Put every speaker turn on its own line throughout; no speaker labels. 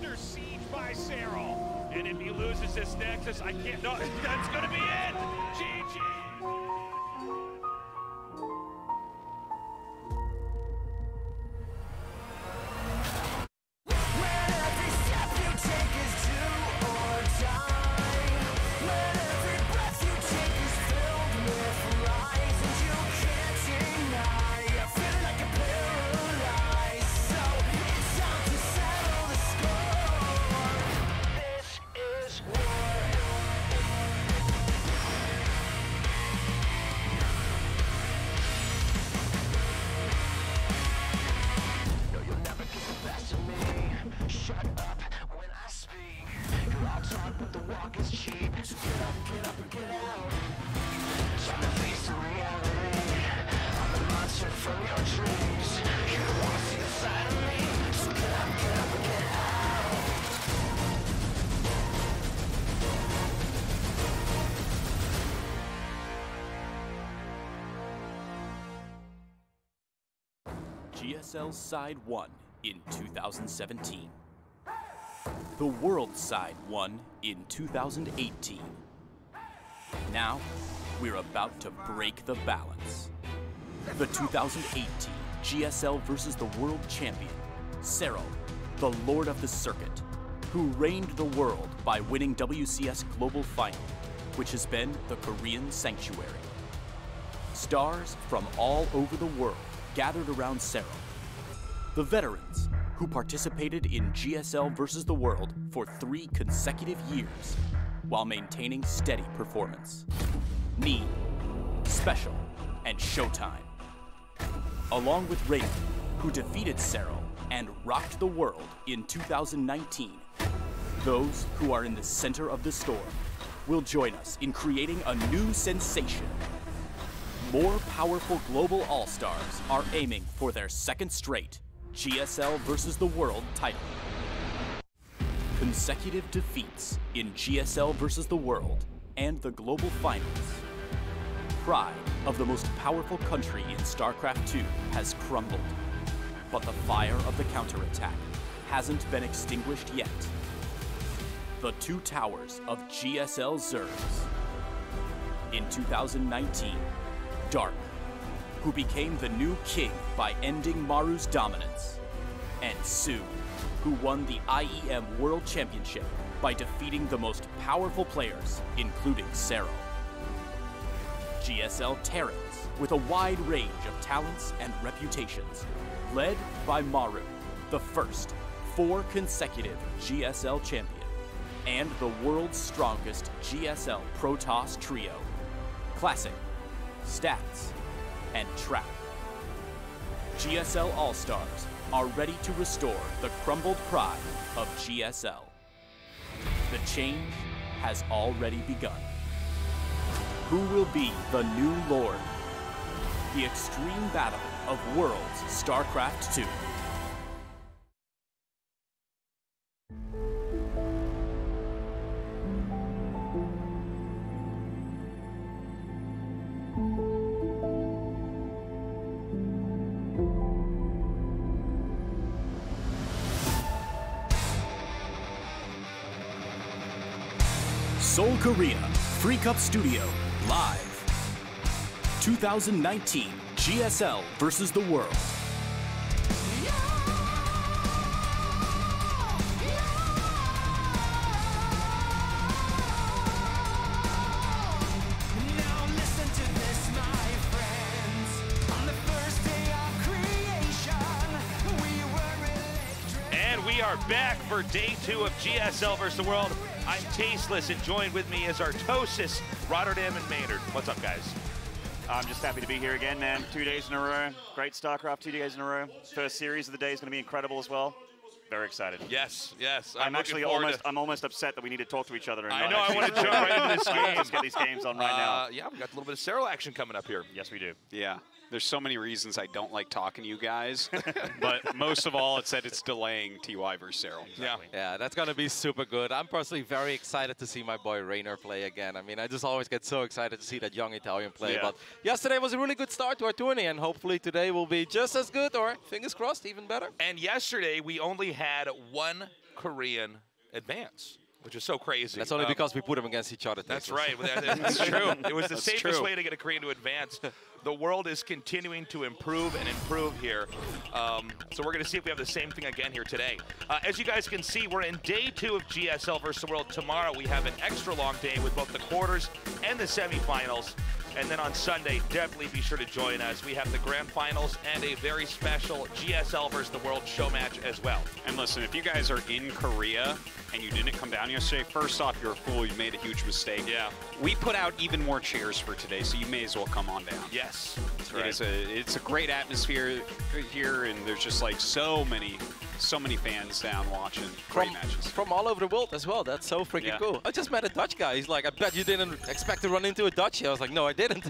under siege by Serral. And if he loses this Nexus, I can't, no, that's gonna be it! GG!
GSL Side 1 in 2017. The World Side 1 in 2018. Now, we're about to break the balance. The 2018 GSL versus the World Champion, Serral, the Lord of the Circuit, who reigned the world by winning WCS Global Final, which has been the Korean Sanctuary. Stars from all over the world gathered around Serral. The veterans, who participated in GSL versus the world for 3 consecutive years, while maintaining steady performance. Need, Special, and Showtime. Along with Reynor, who defeated Serral and rocked the world in 2019. Those who are in the center of the storm will join us in creating a new sensation. More powerful global all-stars are aiming for their second straight GSL versus the world title. Consecutive defeats in GSL versus the world and the global finals. Pride of the most powerful country in StarCraft 2 has crumbled, but the fire of the counterattack hasn't been extinguished yet. The 2 towers of GSL Zergs. In 2019, Dark, who became the new king by ending Maru's dominance, and Su, who won the IEM World Championship by defeating the most powerful players, including Serral. GSL Terrans, with a wide range of talents and reputations, led by Maru, the first 4 consecutive GSL champion, and the world's strongest GSL Protoss trio, Classic, Stats, and Trap. GSL All-Stars are ready to restore the crumbled pride of GSL. The change has already begun. Who will be the new Lord? The extreme battle of Worlds StarCraft 2. Seoul, Korea, Free Cup Studio, live. 2019 GSL versus the world.
We are back for day 2 of GSL versus the world. I'm Tasteless, and joined with me is our Tosis, Rotterdam and Maynard. What's up, guys?
I'm just happy to be here again, man. 2 days in a row. Great StarCraft, 2 days in a row. First series of the day is going to be incredible as well. Very excited.
Yes, yes.
I'm actually almost upset that we need to talk to each other. And
I know, I want to jump right into this game.
Let's get these games on right now.
Yeah, we got a little bit of Serral action coming up here.
Yes, we do.
Yeah. There's so many reasons I don't like talking to you guys, but most of all, it's that it's delaying TY versus Serral.
Exactly.
Yeah, that's going to be super good. I'm personally very excited to see my boy Reynor play again. I mean, I just always get so excited to see that young Italian play.
Yeah.
But yesterday was a really good start to our tourney, and hopefully today will be just as good, or fingers crossed, even better.
And yesterday, we only had one Korean advance, which is so crazy.
That's only because we put them against each other.
That's right. That's true. It was the
That's
safest
true.
way to get a Korean to advance. The world is continuing to improve and improve here. So we're going to see if we have the same thing again here today. As you guys can see, we're in day 2 of GSL versus the world. Tomorrow we have an extra long day with both the quarters and the semifinals. And then on Sunday, definitely be sure to join us. We have the grand finals and a very special GSL versus the world show match as well.
And listen, if you guys are in Korea and you didn't come down yesterday, first off, you're a fool. You made a huge mistake.
Yeah.
We put out even more chairs for today, so you may as well come on down.
Yes. That's right.
It's a great atmosphere here, and there's just like so many fans down watching great matches.
From all over the world as well. That's so freaking cool. I just met a Dutch guy. He's like, I bet you didn't expect to run into a Dutchie. I was like, no, I didn't.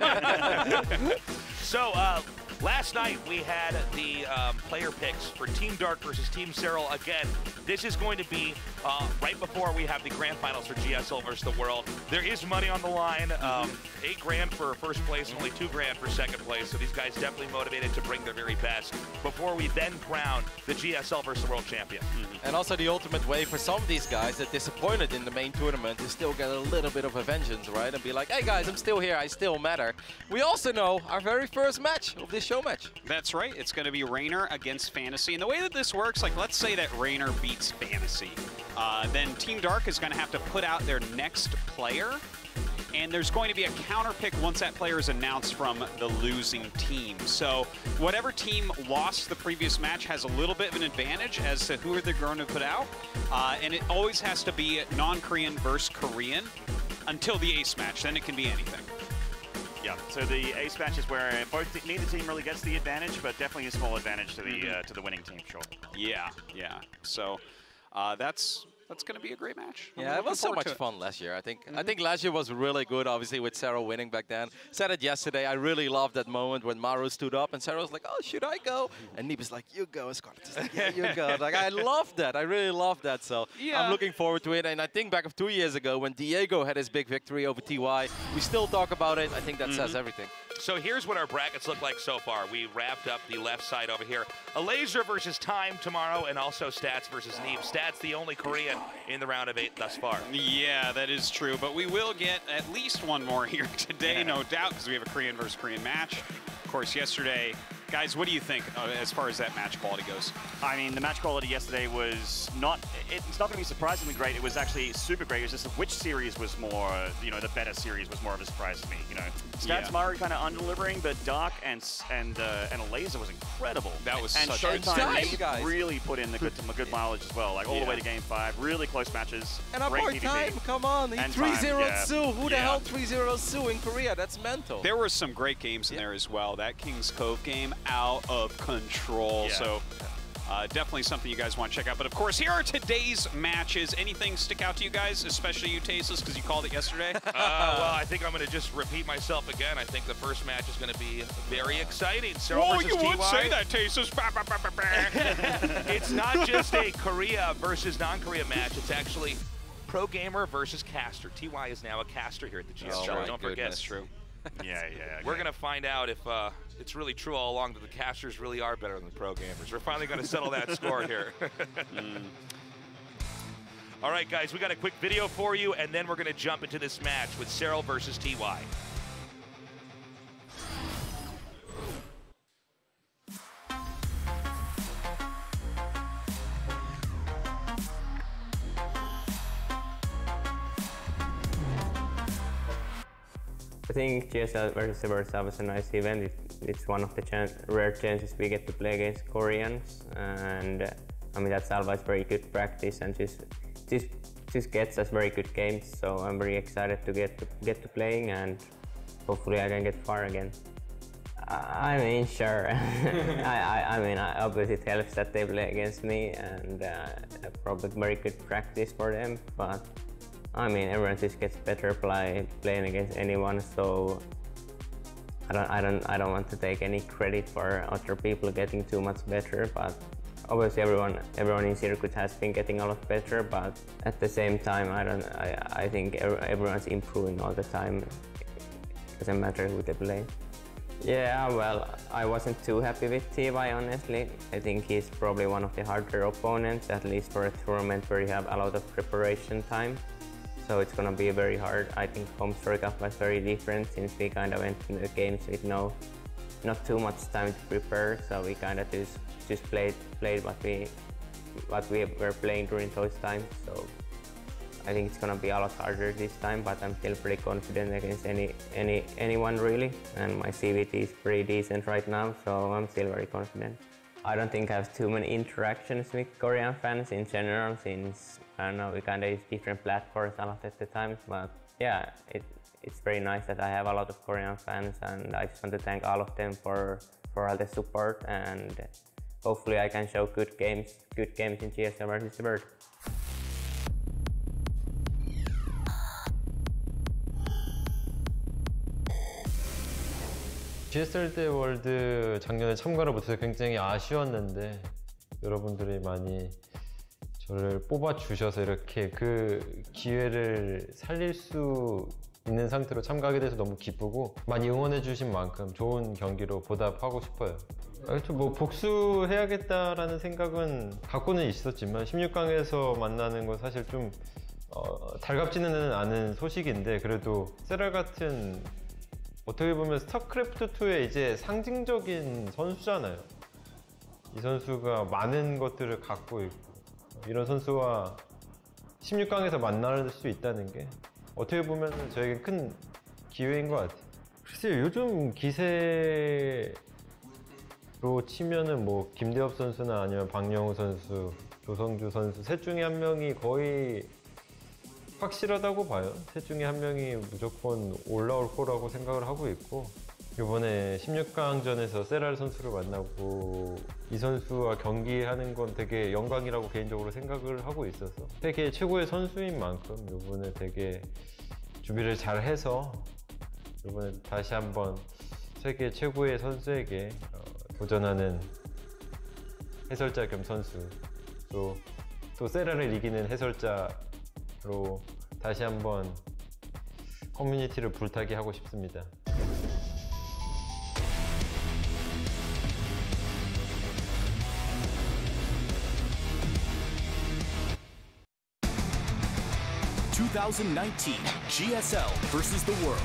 So, last night we had the player picks for Team Dark versus Team Serral. Again, this is going to be right before we have the grand finals for GSL versus the world. There is money on the line. $8 grand for first place, only $2 grand for second place. So these guys definitely motivated to bring their very best before we then crown the GSL versus the world champion.
And also the ultimate way for some of these guys that disappointed in the main tournament to still get a little bit of a vengeance, right? And be like, hey guys, I'm still here, I still matter. We also know our very first match of this show match.
That's right. It's going to be Reynor against Fantasy. And the way that this works, like let's say that Reynor beats Fantasy. Then Team Dark is going to have to put out their next player. And there's going to be a counter pick once that player is announced from the losing team. So whatever team lost the previous match has a little bit of an advantage as to who they're going to put out. And it always has to be non-Korean versus Korean until the ace match. Then it can be anything.
Yeah, so the ace match is where neither team really gets the advantage, but definitely a small advantage to the winning team, sure.
Yeah. So that's going to be a great match.
Yeah, it was so much fun last year. I think last year was really good, obviously, with Serral winning back then. Said it yesterday. I really loved that moment when Maru stood up and Serral was like, oh, should I go? And Neep was like, you go. And Scarlett was like, yeah, you go. Like, I love that. I really love that. So I'm looking forward to it. And I think back of 2 years ago when Diego had his big victory over TY, we still talk about it. I think that says everything.
So here's what our brackets look like so far. We wrapped up the left side over here. A Laser versus Time tomorrow, and also Stats versus Neep. Stats the only Korean in the round of 8 thus far.
Yeah, that is true. But we will get at least one more here today, no doubt, because we have a Korean versus Korean match. Of course, yesterday, guys, what do you think as far as that match quality goes?
I mean, the match quality yesterday was it's not going to be surprisingly great. It was actually super great. It was just which series was more, the better series was more of a surprise to me, Stats Maru kind of under-delivering, but Dark and a Laser was incredible.
That was
and
such
Showtime really put in the good mileage as well, like all the way to Game 5. Really close matches.
And our boy Time, come on, he 3-0'd Sue. Who the hell 3-0'd Sue in Korea? That's mental.
There were some great games in there as well. That King's Cove game, out of control.
Yeah.
So definitely something you guys want to check out. But of course, here are today's matches. Anything stick out to you guys, especially you, Tasteless, because you called it yesterday?
Well, I think I'm going to just repeat myself again. I think the first match is going to be very exciting.
Whoa, you would say that, Tasteless.
It's not just a Korea versus non-Korea match. It's actually pro gamer versus caster. TY is now a caster here at the GSL. Don't forget.
That's true.
Yeah.
We're going to find out if it's really true all along that the casters really are better than the pro gamers. We're finally going to settle that score here. All right, guys, we got a quick video for you, and then we're going to jump into this match with Serral versus TY.
I think GSL versus Serral was a nice event. It's one of the rare chances we get to play against Koreans, and I mean that's always very good practice and just gets us very good games. So I'm very excited to get to playing, and hopefully I can get far again. I mean, sure. I mean, obviously it helps that they play against me, and probably very good practice for them. But I mean, everyone just gets better playing against anyone, so I don't want to take any credit for other people getting too much better. But obviously, everyone in circuit has been getting a lot better. But at the same time, I think everyone's improving all the time. It doesn't matter who they play. Yeah, well, I wasn't too happy with TY, honestly. I think he's probably one of the harder opponents, at least for a tournament where you have a lot of preparation time. So it's gonna be very hard. I think home story cup was very different since we kind of went into the games with not too much time to prepare. So we kind of just played what we were playing during those times. So I think it's gonna be a lot harder this time, but I'm still pretty confident against anyone really. And my CVT is pretty decent right now, so I'm still very confident. I don't think I have too many interactions with Korean fans in general, since I don't know, we kind of use different platforms a lot at the times. But yeah, it's very nice that I have a lot of Korean fans, and I just want to thank all of them for all the support, and hopefully I can show good games in GSL versus the Bird.
GSL 대 월드 작년에 참가를 못해서 굉장히 아쉬웠는데 여러분들이 많이 저를 뽑아주셔서 이렇게 그 기회를 살릴 수 있는 상태로 참가하게 돼서 너무 기쁘고, 많이 응원해 주신 만큼 좋은 경기로 보답하고 싶어요. 뭐 복수해야겠다라는 생각은 갖고는 있었지만 16강에서 만나는 건 사실 좀 달갑지는 않은 소식인데, 그래도 세랄 같은 어떻게 보면 스타크래프트2의 이제 상징적인 선수잖아요. 이 선수가 많은 것들을 갖고 있고, 이런 선수와 16강에서 만날 수 있다는 게 어떻게 보면 저에게 큰 기회인 것 같아요. 글쎄요, 요즘 기세로 치면은 뭐 김대엽 선수나 아니면 박영우 선수, 조성주 선수 셋 중에 한 명이 거의 확실하다고 봐요. 셋 중에 한 명이 무조건 올라올 거라고 생각을 하고 있고, 이번에 16강전에서 세랄 선수를 만나고 이 선수와 경기하는 건 되게 영광이라고 개인적으로 생각을 하고 있어서, 세계 최고의 선수인 만큼 이번에 되게 준비를 잘 해서 이번에 다시 한번 세계 최고의 선수에게 도전하는 해설자 겸 선수, 또 세랄을 이기는 해설자로 다시 한번 커뮤니티를 불타게 하고 싶습니다.
(2019) GSL versus the world.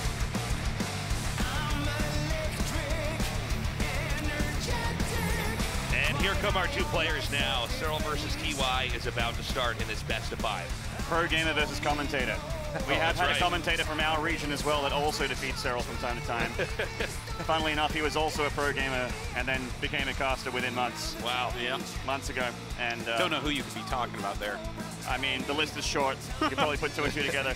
And here come our two players now. Serral versus TY is about to start in this best of 5.
Pro gamer versus commentator. We have had a commentator from our region as well that also defeats Serral from time to time. Funnily enough, he was also a pro gamer and then became a caster within months.
Wow.
Yeah, months ago. And
Don't know who you could be talking about there.
I mean, the list is short. You could probably put 2 and 2 together.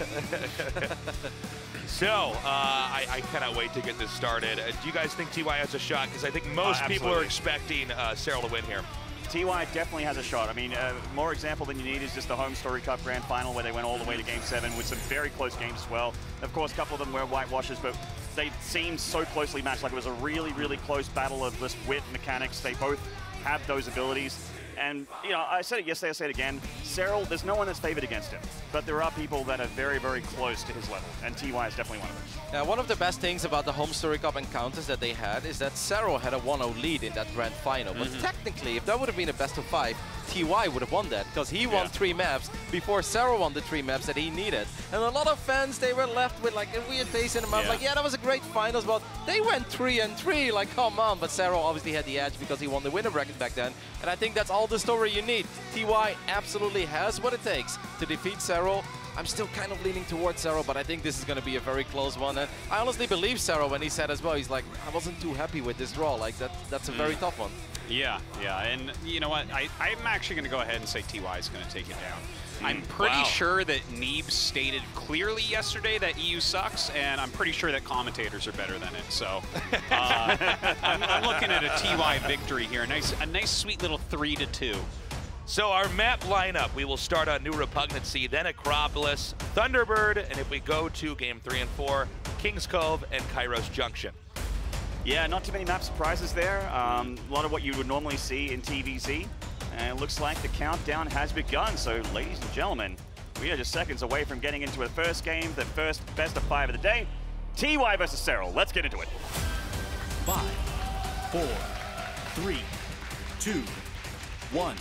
So, I cannot wait to get this started. Do you guys think TY has a shot? Because I think most people are expecting Serral to win here.
TY definitely has a shot. I mean, more example than you need is just the Home Story Cup Grand Final where they went all the way to Game 7 with some very close games as well. Of course, a couple of them were whitewashes, but they seemed so closely matched. Like it was a really, really close battle of just wit, mechanics. They both have those abilities. And, you know, I said it yesterday, I say it again. Serral, there's no one that's favored against him. But there are people that are very, very close to his level. And TY is definitely one of them.
Yeah, one of the best things about the Home Story Cup encounters that they had is that Serral had a 1-0 lead in that grand final. But technically, if that would have been a best of 5, TY would have won that, because he won 3 maps before Serral won the 3 maps that he needed. And a lot of fans, they were left with like a weird taste in the mouth, like, yeah, that was a great finals, but they went 3-3, like, come on. But Serral obviously had the edge because he won the winner bracket back then. And I think that's all the story you need. TY absolutely has what it takes to defeat Serral. I'm still kind of leaning towards Serral, but I think this is going to be a very close one. And I honestly believe Serral when he said as well, he's like, I wasn't too happy with this draw. Like, that's a very tough one.
Yeah, and you know what? I'm actually going to go ahead and say TY is going to take it down. I'm pretty sure that Neeb stated clearly yesterday that EU sucks, and I'm pretty sure that commentators are better than it. So I'm looking at a TY victory here. A nice sweet little 3-2.
So our map lineup, we will start on New Repugnancy, then Acropolis, Thunderbird, and if we go to Game 3 and 4, Kings Cove and Kairos Junction.
Yeah, not too many map surprises there. A lot of what you would normally see in TVZ. And it looks like the countdown has begun. So, ladies and gentlemen, we are just seconds away from getting into the first game, the first best of 5 of the day. TY versus Serral. Let's get into it.
5, 4, 3, 2, 1.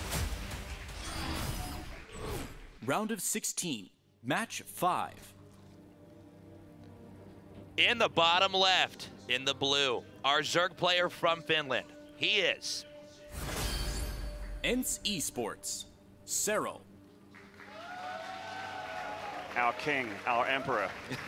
Round of 16, match 5.
In the bottom left, in the blue, our Zerg player from Finland. He is
ENCE Esports, Serral.
Our king, our emperor.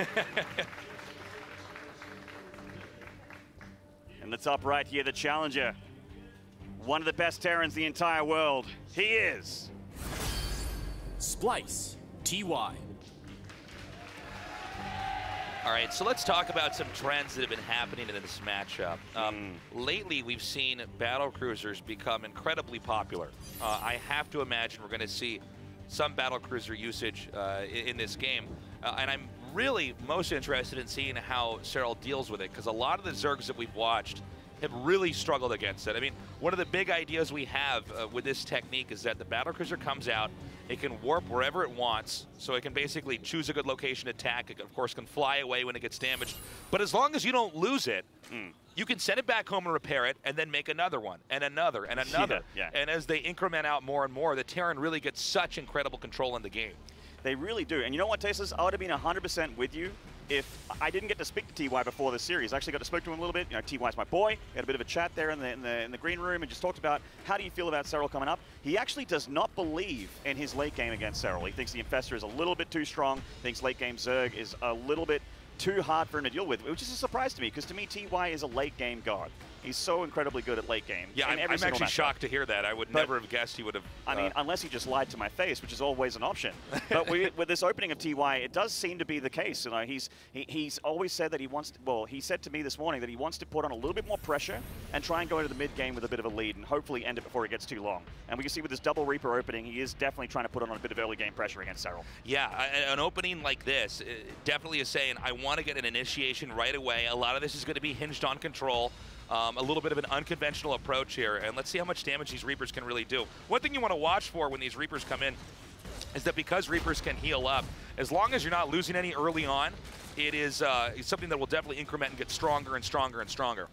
In the top right here, the challenger. One of the best Terrans in the entire world. He is
Splice, TY.
All right, so let's talk about some trends that have been happening in this matchup. Lately, we've seen battle cruisers become incredibly popular. I have to imagine we're going to see some battle cruiser usage in this game, and I'm really most interested in seeing how Serral deals with it, because a lot of the Zergs that we've watched have really struggled against it. I mean, one of the big ideas we have with this technique is that the battle cruiser comes out, it can warp wherever it wants, so it can basically choose a good location to attack. It, of course, can fly away when it gets damaged. But as long as you don't lose it, you can send it back home and repair it, and then make another one, and another, and another.
Yeah.
And as they increment out more and more, the Terran really gets such incredible control in the game.
They really do. And you know what, Tasteless? I would have been 100% with you if I didn't get to speak to TY before the series. I actually got to speak to him a little bit. You know, TY's my boy. We had a bit of a chat there in the green room and just talked about how do you feel about Serral coming up. He actually does not believe in his late game against Serral. He thinks the Infestor is a little bit too strong, thinks late game Zerg is a little bit too hard for him to deal with, which is a surprise to me, because to me, TY is a late game god. He's so incredibly good at late game.
Yeah, I'm actually shocked to hear that. I would never have guessed he would have.
I mean, unless he just lied to my face, which is always an option. But with this opening of TY, it does seem to be the case. You know, he's always said that he wants to, well, he said to me this morning that he wants to put on a little bit more pressure and try and go into the mid game with a bit of a lead and hopefully end it before it gets too long. And we can see with this double Reaper opening, he is definitely trying to put on a bit of early game pressure against Serral.
Yeah, an opening like this definitely is saying, I want to get an initiation right away. A lot of this is going to be hinged on control. A little bit of an unconventional approach here, and let's see how much damage these Reapers can really do. One thing you want to watch for when these Reapers come in is that because Reapers can heal up, as long as you're not losing any early on, it is something that will definitely increment and get stronger and stronger and stronger.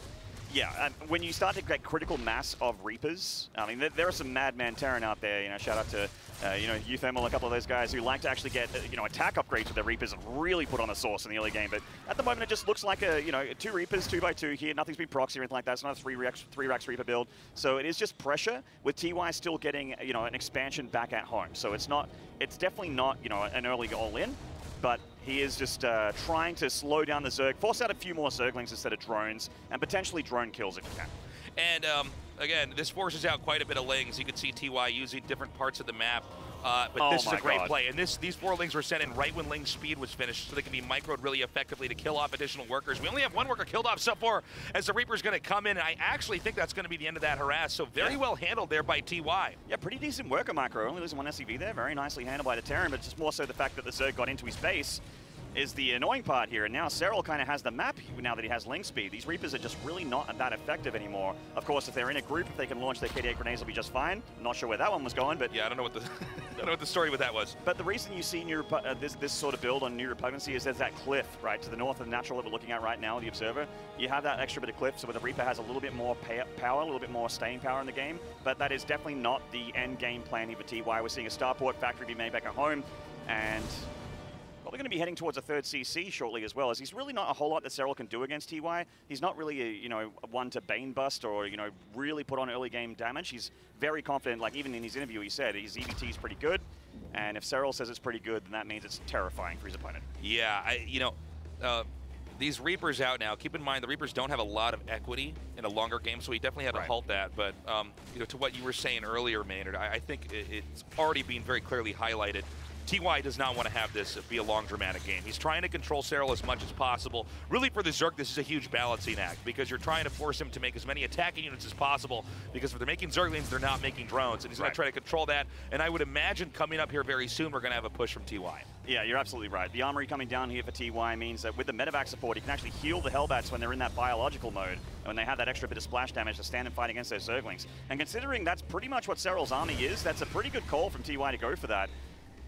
Yeah, when you start to get critical mass of Reapers, I mean, there are some madman Terran out there. You know, shout out to Euthermal, a couple of those guys who like to actually get attack upgrades with their Reapers and really put on a sauce in the early game. But at the moment, it just looks like a 2 Reapers, 2x2 here. Nothing's been proxy or anything like that. It's not a 3 racks Reaper build. So it is just pressure with TY still getting an expansion back at home. So it's definitely not an early all in. But he is just trying to slow down the Zerg, force out a few more Zerglings instead of drones, and potentially drone kills if you can.
And again, this forces out quite a bit of lings. You can see TY using different parts of the map. But this is a great play. And these 4 lings were sent in right when Ling's speed was finished, so they can be microed really effectively to kill off additional workers. We only have 1 worker killed off so far as the Reaper's going to come in, and I actually think that's going to be the end of that harass. So very well handled there by TY.
Yeah, pretty decent worker micro. Only losing 1 SCV there. Very nicely handled by the Terran, but just more so the fact that the Zerg got into his base is the annoying part here. And now Serral kind of has the map now that he has Ling speed. These Reapers are just really not that effective anymore. Of course, if they're in a group, if they can launch their KD8 grenades, they'll be just fine. I'm not sure where that one was going, but
yeah, I don't know what the I don't know what the story with that was.
But the reason you see this sort of build on New Repugnancy is there's that cliff right to the north of the natural that we're looking at right now, the Observer. You have that extra bit of cliff, so where the Reaper has a little bit more power, a little bit more staying power in the game. But that is definitely not the end game plan here for TY. We're seeing a starport factory be made back at home, and probably going to be heading towards a 3rd CC shortly as well, as he's really not a whole lot that Serral can do against TY. He's not really a one to Bane bust or really put on early game damage. He's very confident. Like even in his interview, he said his EBT is pretty good, and if Serral says it's pretty good, then that means it's terrifying for his opponent.
Yeah, these Reapers out now. Keep in mind the Reapers don't have a lot of equity in a longer game, so he definitely had to halt that. But to what you were saying earlier, Maynard, I think it's already been very clearly highlighted. TY does not want to have this be a long, dramatic game. He's trying to control Serral as much as possible. Really, for the Zerg, this is a huge balancing act because you're trying to force him to make as many attacking units as possible because if they're making Zerglings, they're not making drones. And he's going to try to control that. And I would imagine coming up here very soon, we're going to have a push from TY.
Yeah, you're absolutely right. The armory coming down here for TY means that with the medevac support, he can actually heal the Hellbats when they're in that biological mode, and when they have that extra bit of splash damage to stand and fight against those Zerglings. And considering that's pretty much what Serral's army is, that's a pretty good call from TY to go for that.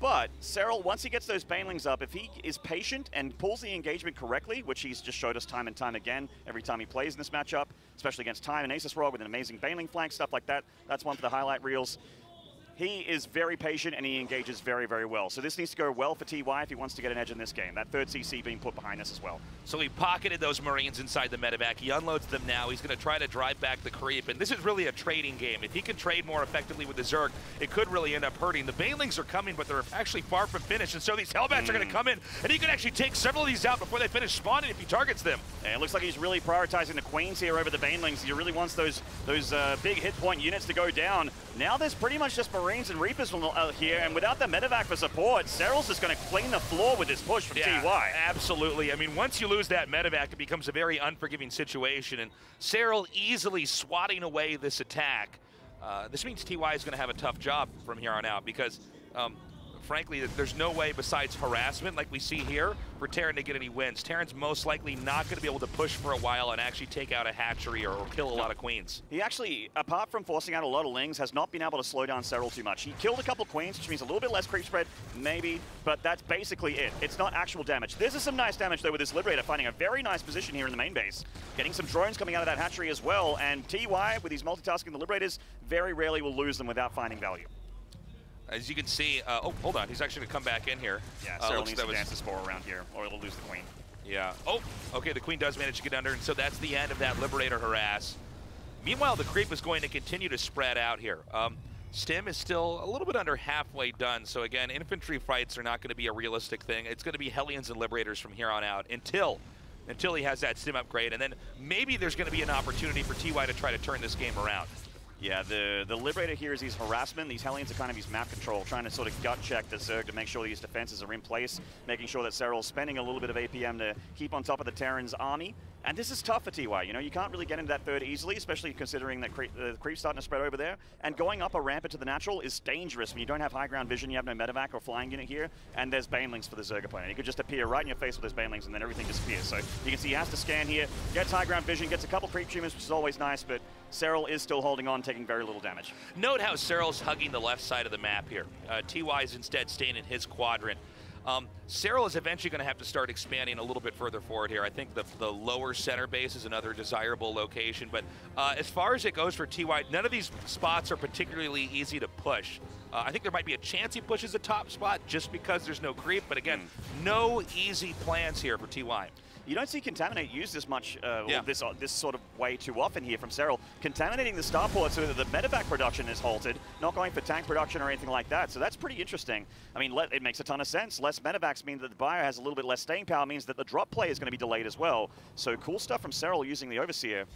But Serral, once he gets those banelings up, if he is patient and pulls the engagement correctly, which he's just showed us time and time again every time he plays in this matchup, especially against Time and Asus Rogue with an amazing baneling flank, stuff like that, that's one for the highlight reels. He is very patient and he engages very, very well. So this needs to go well for TY if he wants to get an edge in this game. That third CC being put behind us as well.
So he pocketed those Marines inside the medevac. He unloads them now. He's going to try to drive back the creep. And this is really a trading game. If he can trade more effectively with the Zerg, it could really end up hurting. The banelings are coming, but they're actually far from finished. And so these Hellbats are going to come in, and he can actually take several of these out before they finish spawning if he targets them.
And it looks like he's really prioritizing the Queens here over the banelings. He really wants those big hit point units to go down. Now there's pretty much just Marines and Reapers here, and without the medevac for support, Serral's just going to clean the floor with this push from TY.
Absolutely. I mean, once you lose that medevac, it becomes a very unforgiving situation, and Serral easily swatting away this attack. This means TY is going to have a tough job from here on out because, frankly, there's no way besides harassment like we see here for Terran to get any wins. Terran's most likely not going to be able to push for a while and actually take out a hatchery or kill a lot of queens.
He actually, apart from forcing out a lot of lings, has not been able to slow down Serral too much. He killed a couple queens, which means a little bit less creep spread, maybe, but that's basically it. It's not actual damage. This is some nice damage, though, with this Liberator finding a very nice position here in the main base. Getting some drones coming out of that hatchery as well, and TY, with these multitasking the Liberators, very rarely will lose them without finding value.
As you can see, oh, hold on, he's actually going to come back in here.
Yeah, Serral needs to dance the spore around here, or it'll lose the queen.
Yeah. Oh, okay, the queen does manage to get under, and so that's the end of that Liberator harass. Meanwhile, the creep is going to continue to spread out here. Stim is still a little bit under halfway done, so again, infantry fights are not going to be a realistic thing. It's going to be Hellions and Liberators from here on out until he has that Stim upgrade, and then maybe there's going to be an opportunity for TY to try to turn this game around.
Yeah, the Liberator here is his harassment. These Hellions are kind of his map control, trying to sort of gut check the Zerg to make sure these defenses are in place, making sure that Serral's spending a little bit of APM to keep on top of the Terran's army. And this is tough for TY. You know, you can't really get into that third easily, especially considering that the creep's starting to spread over there. And going up a ramp into the natural is dangerous when you don't have high ground vision, you have no medevac or flying unit here, and there's banelings for the Zerg opponent. He could just appear right in your face with his banelings, and then everything disappears. So you can see he has to scan here, gets high ground vision, gets a couple creep tumors, which is always nice, but Serral is still holding on, taking very little damage.
Note how Serral's hugging the left side of the map here. TY is instead staying in his quadrant. Serral is eventually going to have to start expanding a little bit further forward here. I think the lower center base is another desirable location, but as far as it goes for TY, none of these spots are particularly easy to push. I think there might be a chance he pushes the top spot just because there's no creep, but again, no easy plans here for TY.
You don't see Contaminate used this much, this sort of way too often here from Serral. Contaminating the starport so that the medevac production is halted, not going for tank production or anything like that. So that's pretty interesting. I mean, it makes a ton of sense. Less medevacs mean that the buyer has a little bit less staying power, means that the drop play is going to be delayed as well. So cool stuff from Serral using the Overseer.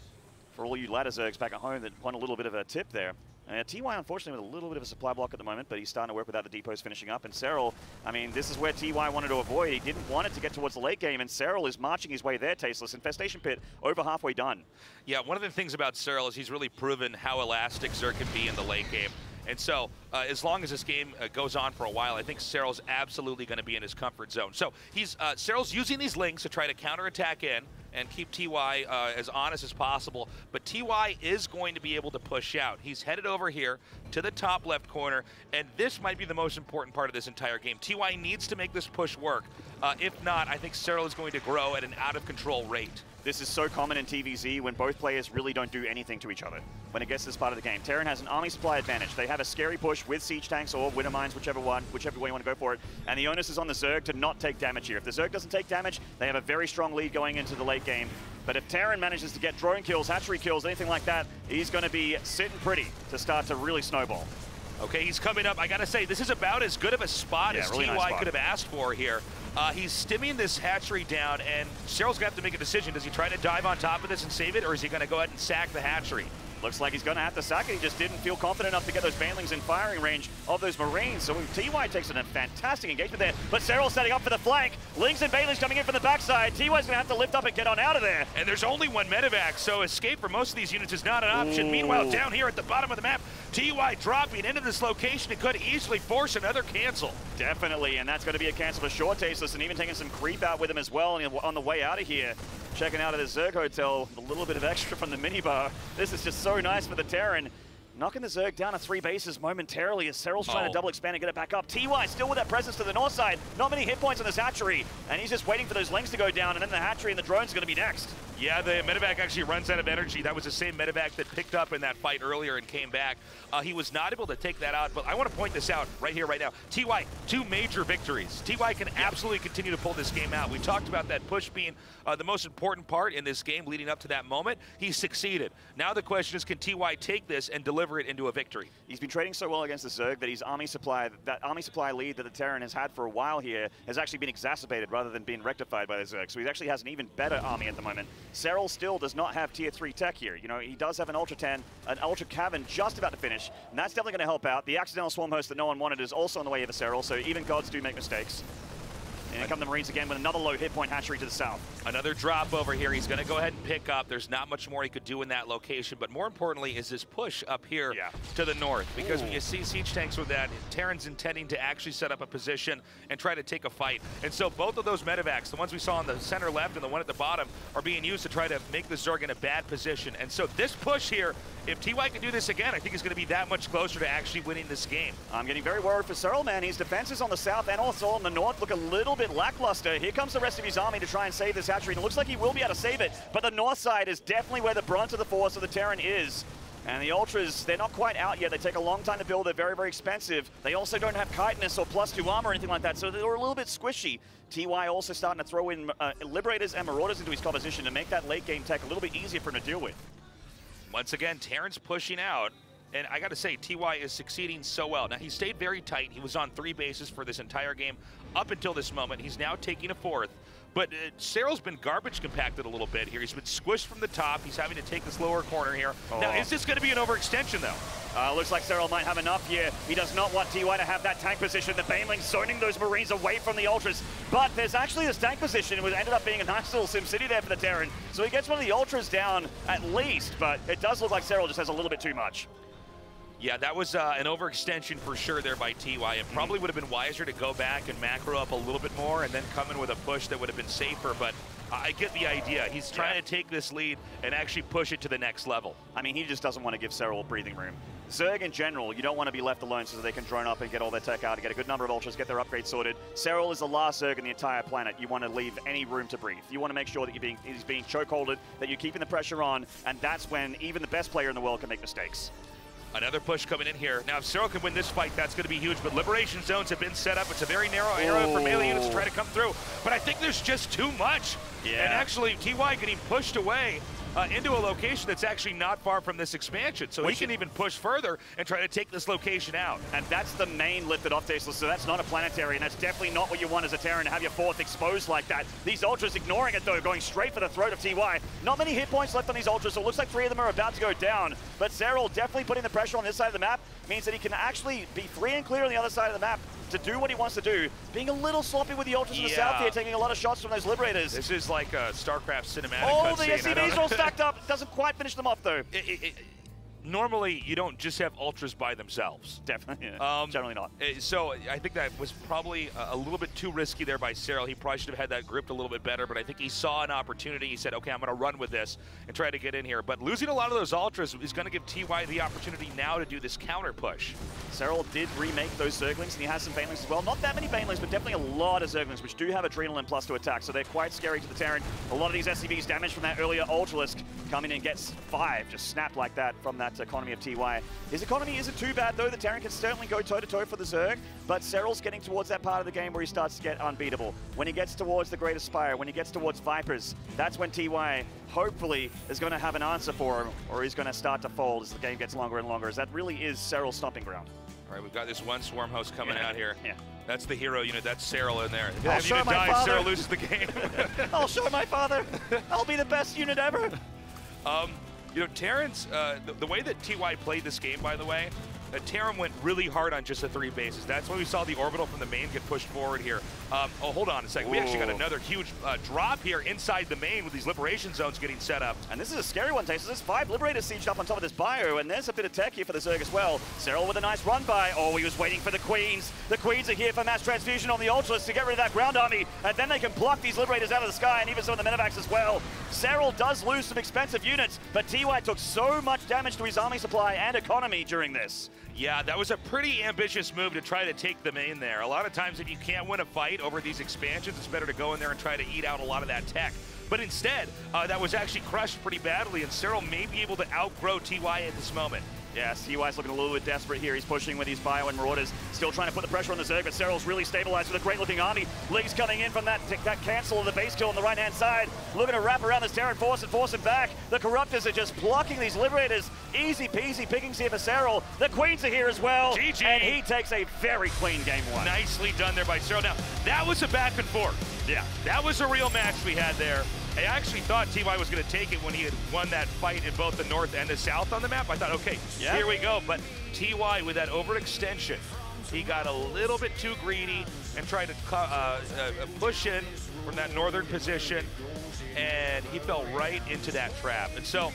For all you ladder Zergs back at home that want a little bit of a tip there. TY, unfortunately, with a little bit of a supply block at the moment, but he's starting to work without the depots finishing up. And Serral, I mean, this is where TY wanted to avoid. He didn't want it to get towards the late game, and Serral is marching his way there, Tasteless. Infestation Pit over halfway done. Yeah,
one of the things about Serral is he's really proven how elastic Zerg can be in the late game. And so, as long as this game goes on for a while, I think Serral's absolutely going to be in his comfort zone. So, Serral's using these links to try to counterattack in and keep TY as honest as possible. But TY is going to be able to push out. He's headed over here to the top left corner, and this might be the most important part of this entire game. TY needs to make this push work. If not, I think Serral is going to grow at an out-of-control rate.
This is so common in TVZ when both players really don't do anything to each other when it gets to this part of the game. Terran has an army supply advantage. They have a scary push with siege tanks or winter mines, whichever way you want to go for it. And the onus is on the Zerg to not take damage here. If the Zerg doesn't take damage, they have a very strong lead going into the late game. But if Terran manages to get drone kills, hatchery kills, anything like that, he's going to be sitting pretty to start to really snowball.
Okay, he's coming up. I got to say, this is about as good of a spot as
really
TY could have asked for here. He's stimming this hatchery down, and Serral's going to have to make a decision. Does he try to dive on top of this and save it, or is he going to go ahead and sack the hatchery?
Looks like he's going to have to sack it. He just didn't feel confident enough to get those banelings in firing range of those Marines. So TY takes a fantastic engagement there. But Serral's setting up for the flank. Lings and banelings coming in from the backside. TY's going to have to lift up and get on out of there.
And there's only one medevac, so escape for most of these units is not an option. Meanwhile, down here at the bottom of the map, TY dropping into this location. It could easily force another cancel.
Definitely, and that's going to be a cancel for sure, Tasteless, and even taking some creep out with him as well on the way out of here. Checking out of the Zerg Hotel, a little bit of extra from the minibar. This is just so nice for the Terran. knocking the Zerg down to 3 bases momentarily as Serral's trying to double expand and get it back up. TY still with that presence to the north side. Not many hit points on this hatchery, and he's just waiting for those links to go down, and then the hatchery and the drone's going to be next.
Yeah, the medevac actually runs out of energy. That was the same medevac that picked up in that fight earlier and came back. He was not able to take that out, but I want to point this out right here, right now. TY, 2 major victories. TY can absolutely continue to pull this game out. We talked about that push being the most important part in this game leading up to that moment. He succeeded. Now the question is, can TY take this and deliver it into a victory?
He's been trading so well against the Zerg that his army supply, that army supply lead that the Terran has had for a while here, has actually been exacerbated rather than being rectified by the Zerg. So he actually has an even better army at the moment. Serral still does not have tier 3 tech here. You know, he does have an Ultra 10, an Ultra Cavern just about to finish, and that's definitely going to help out. The accidental swarm host that no one wanted is also on the way of a Serral, so even gods do make mistakes. And here come the Marines again with another low hit point hatchery to the south.
Another drop over here. He's going to go ahead and pick up. There's not much more he could do in that location, but more importantly is this push up here to the north. Because when you see siege tanks with that, Terran's intending to actually set up a position and try to take a fight. And so both of those medevacs, the ones we saw on the center left and the one at the bottom, are being used to try to make the Zerg in a bad position. And so this push here, if TY can do this again, I think he's going to be that much closer to actually winning this game.
I'm getting very worried for Serral, man. His defenses on the south and also on the north look a little bit lackluster. Here comes the rest of his army to try and save this hatchery, and it looks like he will be able to save it, but the north side is definitely where the brunt of the force of the Terran is. And the Ultras, they're not quite out yet. They take a long time to build. They're very, very expensive. They also don't have chitinous or +2 armor or anything like that, so they're a little bit squishy. TY also starting to throw in Liberators and Marauders into his composition to make that late game tech a little bit easier for him to deal with.
Once again, Terran's pushing out, and I got to say, TY is succeeding so well. Now, he stayed very tight. He was on 3 bases for this entire game up until this moment. He's now taking a 4th. But Serral's been garbage compacted a little bit here. He's been squished from the top. He's having to take this lower corner here. Now, is this going to be an overextension, though?
Looks like Serral might have enough here. He does not want TY to have that tank position. The Banelings zoning those Marines away from the Ultras. But there's actually this tank position. It ended up being a nice little SimCity there for the Terran. So he gets one of the Ultras down at least, but it does look like Serral just has a little bit too much.
Yeah, that was an overextension for sure there by TY. It probably would have been wiser to go back and macro up a little bit more and then come in with a push that would have been safer, but I get the idea. He's trying to take this lead and actually push it to the next level.
I mean, he just doesn't want to give Serral breathing room. Zerg in general, you don't want to be left alone so that they can drone up and get all their tech out and get a good number of Ultras, get their upgrades sorted. Serral is the last Zerg in the entire planet. You want to leave any room to breathe. You want to make sure that he's being chokeholded, that you're keeping the pressure on, and that's when even the best player in the world can make mistakes.
Another push coming in here. Now, if Serral can win this fight, that's going to be huge, but liberation zones have been set up. It's a very narrow area for melee units to try to come through, but I think there's just too much. Yeah. And actually, TY getting pushed away into a location that's actually not far from this expansion, so he can even push further and try to take this location out.
And that's the main lifted off tasteless, so that's not a planetary, and that's definitely not what you want as a Terran, to have your 4th exposed like that. These Ultras ignoring it though, going straight for the throat of TY. Not many hit points left on these Ultras, so it looks like 3 of them are about to go down, but Serral definitely putting the pressure on this side of the map means that he can actually be free and clear on the other side of the map to do what he wants to do. Being a little sloppy with the Ultras in the south here, taking a lot of shots from those Liberators.
This is like a StarCraft cinematic
cutscene. The SCVs are all stacked up. Doesn't quite finish them off though.
Normally, you don't just have Ultras by themselves.
Definitely, generally not.
So I think that was probably a little bit too risky there by Serral. He probably should have had that gripped a little bit better, but I think he saw an opportunity. He said, okay, I'm going to run with this and try to get in here. But losing a lot of those Ultras is going to give TY the opportunity now to do this counter push.
Serral did remake those Zerglings, and he has some Banelings as well. Not that many Banelings, but definitely a lot of Zerglings, which do have Adrenaline plus to attack, so they're quite scary to the Terran. A lot of these SCVs damaged from that earlier Ultralisk coming in and gets 5, just snapped like that from that economy of TY. His economy isn't too bad though. The Terran can certainly go toe-to-toe for the Zerg, but Serral's getting towards that part of the game where he starts to get unbeatable. When he gets towards the Great Aspire, when he gets towards Vipers, that's when TY hopefully is going to have an answer for him, or he's going to start to fold as the game gets longer and longer, as that really is Serral's stomping ground.
All right, we've got this one swarm host coming out here.
Yeah.
That's the hero unit. That's Serral in there.
I'll show my father.
Serral loses the game.
I'll show my father. I'll be the best unit ever.
You know, Terrans, the way that TY played this game, by the way, Terran went really hard on just the 3 bases. That's why we saw the orbital from the main get pushed forward here. Oh, hold on a second. We actually got another huge drop here inside the main with these liberation zones getting set up.
And this is a scary one, Taste. There's 5 Liberators sieged up on top of this bio, and there's a bit of tech here for the Zerg as well. Serral with a nice run by. Oh, he was waiting for the Queens. The Queens are here for mass transfusion on the Ultras to get rid of that ground army, and then they can block these Liberators out of the sky, and even some of the Medevacs as well. Serral does lose some expensive units, but TY took so much damage to his army supply and economy during this.
Yeah, that was a pretty ambitious move to try to take the main there. A lot of times if you can't win a fight over these expansions, it's better to go in there and try to eat out a lot of that tech. But instead, that was actually crushed pretty badly, and Serral may be able to outgrow TY at this moment.
Yes, TY's looking a little bit desperate here. He's pushing with his bio and Marauders, still trying to put the pressure on the Zerg, but Serral's really stabilized with a great-looking army. League's coming in from that cancel of the base kill on the right-hand side, looking to wrap around this Terran force and force him back. The Corruptors are just blocking these Liberators. Easy peasy pickings here for Serral. The Queens are here as well,
GG.
And he takes a very clean game 1.
Nicely done there by Serral. Now, that was a back and forth.
Yeah.
That was a real match we had there. I actually thought TY was going to take it when he had won that fight in both the north and the south on the map. I thought, okay, here we go. But TY, with that overextension, he got a little bit too greedy and tried to push in from that northern position, and he fell right into that trap. And so,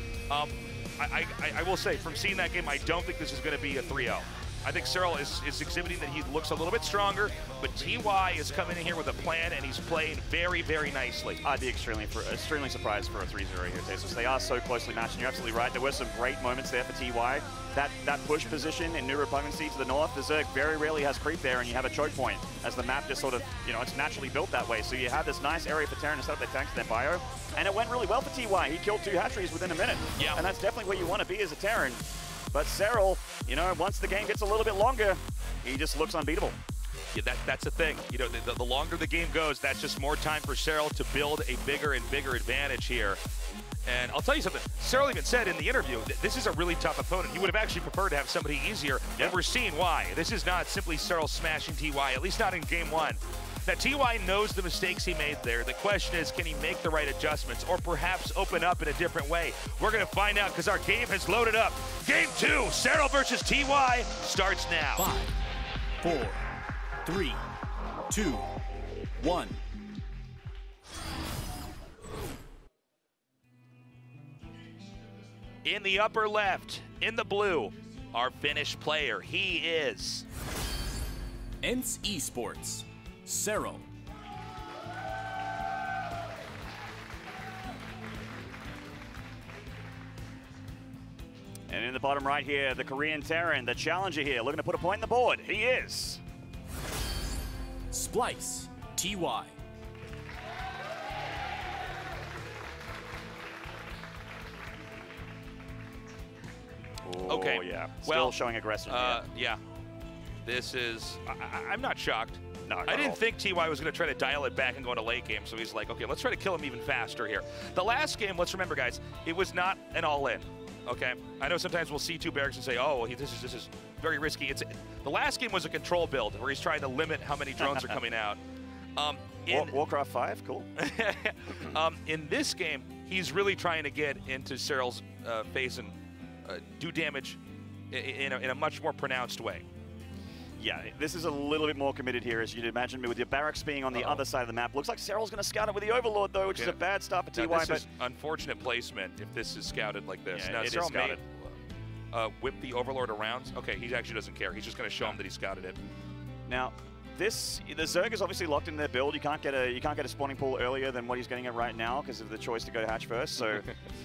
I will say, from seeing that game, I don't think this is going to be a 3-0. I think Serral is exhibiting that he looks a little bit stronger, but TY is coming in here with a plan, and he's playing very, very nicely.
I'd be extremely surprised for a 3-0 here, Tesos. They are so closely matched, and you're absolutely right. There were some great moments there for TY. That push position in new repugnancy to the north, the Zerg very rarely has creep there, and you have a choke point as the map just sort of, it's naturally built that way. So you have this nice area for Terran to set up their tanks and their bio, and it went really well for TY. He killed 2 hatcheries within a minute, and that's definitely where you want to be as a Terran. But Serral, once the game gets a little bit longer, he just looks unbeatable.
Yeah, that's the thing. The longer the game goes, that's just more time for Serral to build a bigger and bigger advantage here. And I'll tell you something, Serral even said in the interview that this is a really tough opponent. He would have actually preferred to have somebody easier, and we're seeing why. This is not simply Serral smashing TY, at least not in game 1. Now, TY knows the mistakes he made there. The question is, can he make the right adjustments or perhaps open up in a different way? We're going to find out because our game has loaded up. Game 2, Serral versus TY, starts now.
5, 4, 3, 2, 1.
In the upper left, in the blue, our Finnish player, he is
ENCE Esports, Serral.
And in the bottom right here, the Korean Terran, the challenger here, looking to put a point on the board. He is
Splice, TY.
Okay.
Oh, yeah. Still showing aggression.
Yeah. This is, I'm not shocked.
No,
I didn't think TY was going to try to dial it back and go into late game, so he's like, okay, let's try to kill him even faster here. The last game, let's remember, guys, it was not an all-in, okay? I know sometimes we'll see 2 barracks and say, oh, this is very risky. The last game was a control build where he's trying to limit how many drones are coming out.
Warcraft 5, cool.
In this game, he's really trying to get into Serral's face and do damage in a much more pronounced way.
Yeah, this is a little bit more committed here, as you'd imagine, with your barracks being on the other side of the map. Looks like Serral's going to scout it with the Overlord, though, which is a bad start for TY.
This is unfortunate placement if this is scouted like this.
Yeah,
now,
it is
Serral
scouted.
may whip the Overlord around. Okay, he actually doesn't care. He's just going to show him that he scouted it.
Now, the Zerg is obviously locked in their build. You can't get a spawning pool earlier than what he's getting at right now because of the choice to go to hatch first. So.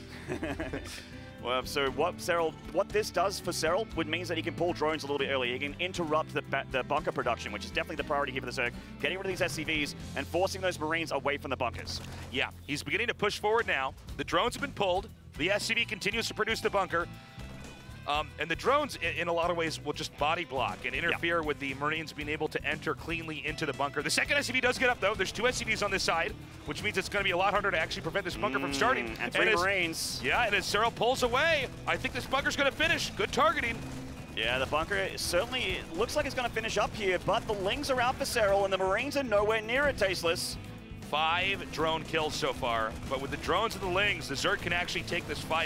Well, so what this does for Serral means that he can pull drones a little bit earlier. He can interrupt the bunker production, which is definitely the priority here for the Zerg. Getting rid of these SCVs and forcing those Marines away from the bunkers.
Yeah, he's beginning to push forward now. The drones have been pulled. The SCV continues to produce the bunker. And the drones, in a lot of ways, will just body block and interfere with the Marines being able to enter cleanly into the bunker. The second SCV does get up, though. There's 2 SCVs on this side, which means it's going to be a lot harder to actually prevent this bunker from starting.
And 3 Marines.
Yeah, and as Serral pulls away, I think this bunker's going to finish. Good targeting.
Yeah, the bunker certainly looks like it's going to finish up here, but the Lings are out for Serral, and the Marines are nowhere near it, Tasteless.
5 drone kills so far, but with the drones and the Lings, the Zerg can actually take this fight.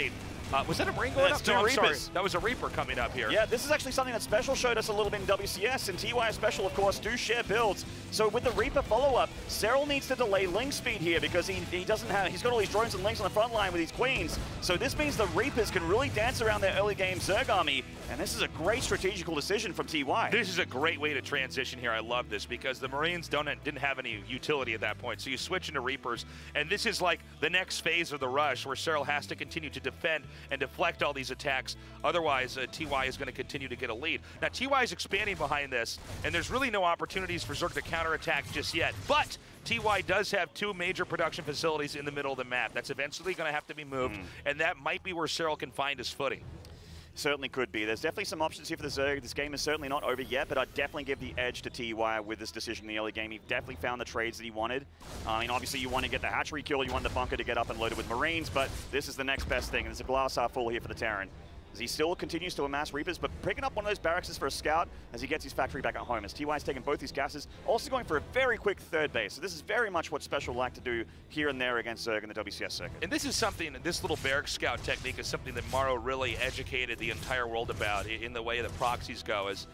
Was that a Marine going
That's
up?
two
No, I'm sorry.
Reapers.
That was a Reaper coming up here.
Yeah, this is actually something that Special showed us a little bit in WCS, and TY Special, of course, do share builds. So with the Reaper follow-up, Serral needs to delay Ling speed here because he doesn't have, he's got all these drones and Lings on the front line with these Queens. So this means the Reapers can really dance around their early game Zerg army, and this is a great strategical decision from TY.
This is a great way to transition here. I love this because the Marines didn't have any utility at that point. So you switch into Reapers, and this is like the next phase of the rush where Serral has to continue to defend and deflect all these attacks. Otherwise, TY is going to continue to get a lead. Now, TY is expanding behind this, and there's really no opportunities for Zerg to counterattack just yet. But TY does have two major production facilities in the middle of the map. That's eventually going to have to be moved, and that might be where Serral can find his footing.
Certainly could be. There's definitely some options here for the Zerg. This game is certainly not over yet, but I'd definitely give the edge to TY with this decision in the early game. He definitely found the trades that he wanted. I mean, obviously you want to get the hatchery kill, you want the bunker to get up and loaded with Marines, but this is the next best thing. There's a glass half full here for the Terran, as he still continues to amass Reapers, but picking up one of those barracks for a scout as he gets his factory back at home. As TY's taking both these gases, also going for a very quick third base. So this is very much what Special like to do here and there against Zerg in the WCS circuit.
And this is something, this little barrack scout technique is something that Maro really educated the entire world about in the way the proxies go. Is,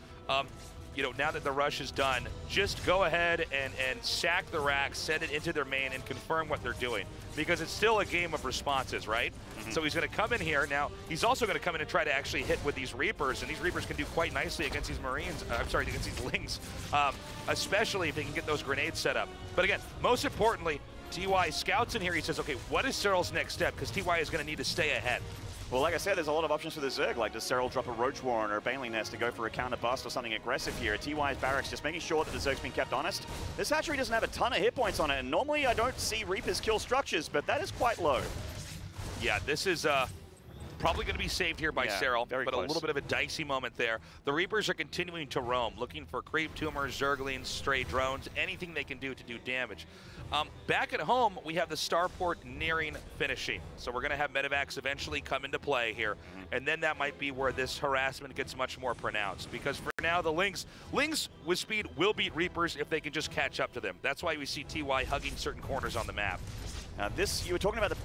you know, now that the rush is done, just go ahead and sack the rack, send it into their main, and confirm what they're doing. Because it's still a game of responses, right? So he's going to come in here. Now, he's also going to come in and try to actually hit with these Reapers, and these Reapers can do quite nicely against these Marines, I'm sorry, against these Lings, especially if they can get those grenades set up. But again, most importantly, TY scouts in here. He says, okay, what is Serral's next step? Because TY is going to need to stay ahead.
Well, like I said, there's a lot of options for the Zerg. Like, does Serral drop a Roach Warren or a Baneling Nest to go for a counter bust or something aggressive here? TY's barracks just making sure that the Zerg's been kept honest. This hatchery doesn't have a ton of hit points on it, and normally I don't see Reapers kill structures, but that is quite low.
Yeah, this is probably going to be saved here by Serral, but
close.
a little bit of a dicey moment there. The Reapers are continuing to roam, looking for creep tumors, Zerglings, stray drones, anything they can do to do damage. Back at home, we have the starport nearing finishing. So we're going to have medevacs eventually come into play here. And then that might be where this harassment gets much more pronounced. Because for now, the Lings with speed will beat Reapers if they can just catch up to them. That's why we see TY hugging certain corners on the map.
This, you were talking about the,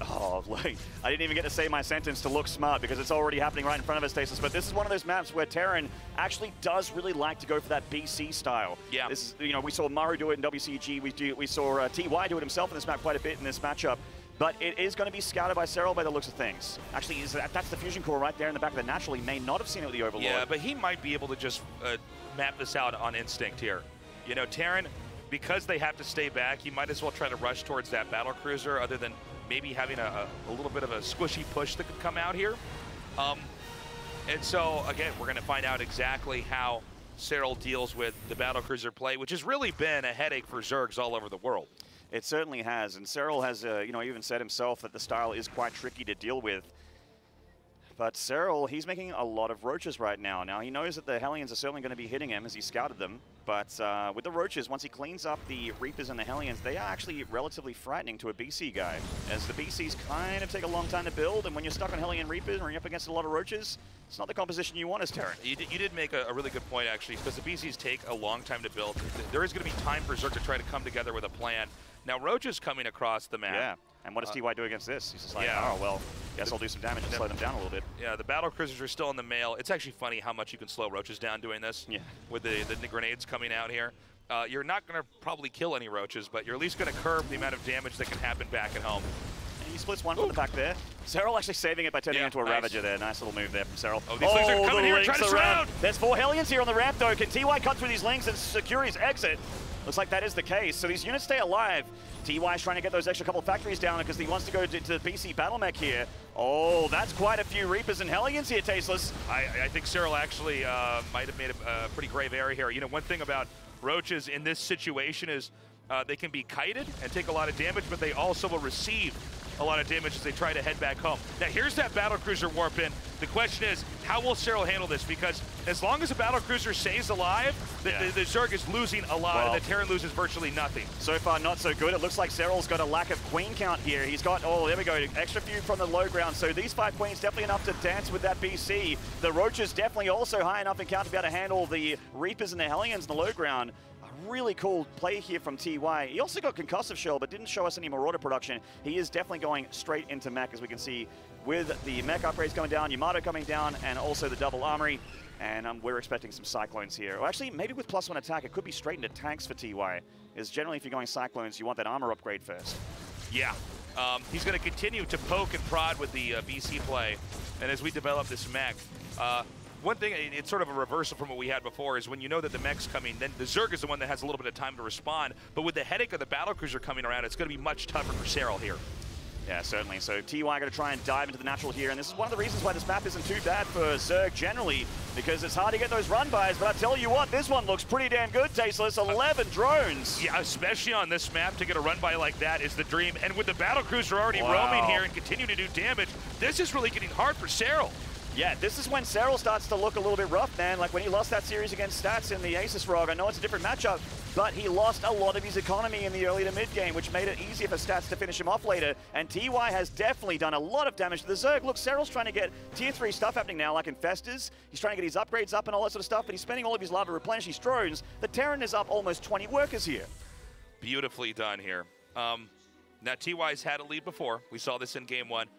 I didn't even get to say my sentence to look smart because it's already happening right in front of us, Stasis, but this is one of those maps where Terran actually does really like to go for that BC style. Yeah. This is, you know, we saw Maru do it in WCG, we saw TY do it himself in this map quite a bit in this matchup, but it is going to be scouted by Serral by the looks of things. Actually, that's the fusion core right there in the back of the natural. He may not have seen it with the Overlord.
Yeah, but he might be able to just map this out on instinct here. You know, Terran, because they have to stay back, you might as well try to rush towards that battle cruiser other than maybe having a little bit of a squishy push that could come out here. And so, again, we're going to find out exactly how Serral deals with the battle cruiser play, which has really been a headache for Zergs all over the world.
It certainly has, and Serral has, you know, even said himself that the style is quite tricky to deal with. But Serral, he's making a lot of Roaches right now. Now, he knows that the Hellions are certainly going to be hitting him as he scouted them. But with the Roaches, once he cleans up the Reapers and the Hellions, they are actually relatively frightening to a BC guy. As the BCs kind of take a long time to build, and when you're stuck on Hellion Reapers and you're up against a lot of Roaches, it's not the composition you want as Terran.
You did make a really good point, actually, because the BCs take a long time to build. There is going to be time for Zerg to try to come together with a plan. Now, Roach is coming across the map.
Yeah, and what does TY do against this? He's just like, oh, well, guess I'll do some damage and slow them down a little bit.
Yeah, the battle cruisers are still in the mail. It's actually funny how much you can slow Roaches down doing this. Yeah. With the grenades coming out here. You're not going to probably kill any Roaches, but you're at least going to curb the amount of damage that can happen back at home.
And he splits one from the back there. Serral actually saving it by turning into a Ravager there. Nice little move there from Serral.
Oh, these Lings are coming here and trying to surround.
There's 4 Hellions here on the ramp, though. Can TY cut through these Lings and secure his exit? Looks like that is the case. So these units stay alive. TY's trying to get those extra couple of factories down because he wants to go to the BC battle mech here. Oh, that's quite a few Reapers and Hellions here, Tasteless.
I think Serral actually might have made a pretty grave error here. You know, one thing about Roaches in this situation is they can be kited and take a lot of damage, but they also will receive a lot of damage as they try to head back home. Now, here's that battlecruiser warp in. The question is, how will Serral handle this? Because as long as the battlecruiser stays alive, the Zerg is losing a lot, and the Terran loses virtually nothing.
So far, not so good. It looks like Serral's got a lack of queen count here. He's got, oh, there we go, extra few from the low ground. So these 5 queens definitely enough to dance with that BC. The Roaches definitely also high enough in count to be able to handle the Reapers and the Hellions in the low ground. really cool play here from TY. He also got Concussive Shell, but didn't show us any Marauder production. He is definitely going straight into mech, as we can see, with the mech upgrades coming down, Yamato coming down, and also the double armory. And we're expecting some Cyclones here. Or actually, maybe with +1 attack, it could be straight into tanks for TY. Is generally, if you're going Cyclones, you want that armor upgrade first.
Yeah. He's going to continue to poke and prod with the BC play. And as we develop this mech, one thing, it's sort of a reversal from what we had before, is when you know that the mech's coming, then the Zerg is the one that has a little bit of time to respond. But with the headache of the battlecruiser coming around, it's going to be much tougher for Serral here.
Yeah, certainly. So TY going to try and dive into the natural here, and this is one of the reasons why this map isn't too bad for Zerg generally, because it's hard to get those run-bys, but I tell you what, this one looks pretty damn good, Tasteless. 11 drones!
Yeah, especially on this map, to get a run-by like that is the dream, and with the battlecruiser already roaming here and continue to do damage, this is really getting hard for Serral.
Yeah, this is when Serral starts to look a little bit rough, man. Like when he lost that series against Stats in the Asus Frog, I know it's a different matchup, but he lost a lot of his economy in the early to mid game, which made it easier for Stats to finish him off later. And TY has definitely done a lot of damage to the Zerg. Look, Serral's trying to get tier 3 stuff happening now, like Infestors. He's trying to get his upgrades up and all that sort of stuff, but he's spending all of his lava to replenish his drones. The Terran is up almost 20 workers here.
Beautifully done here. Now, TY's had a lead before. We saw this in game 1.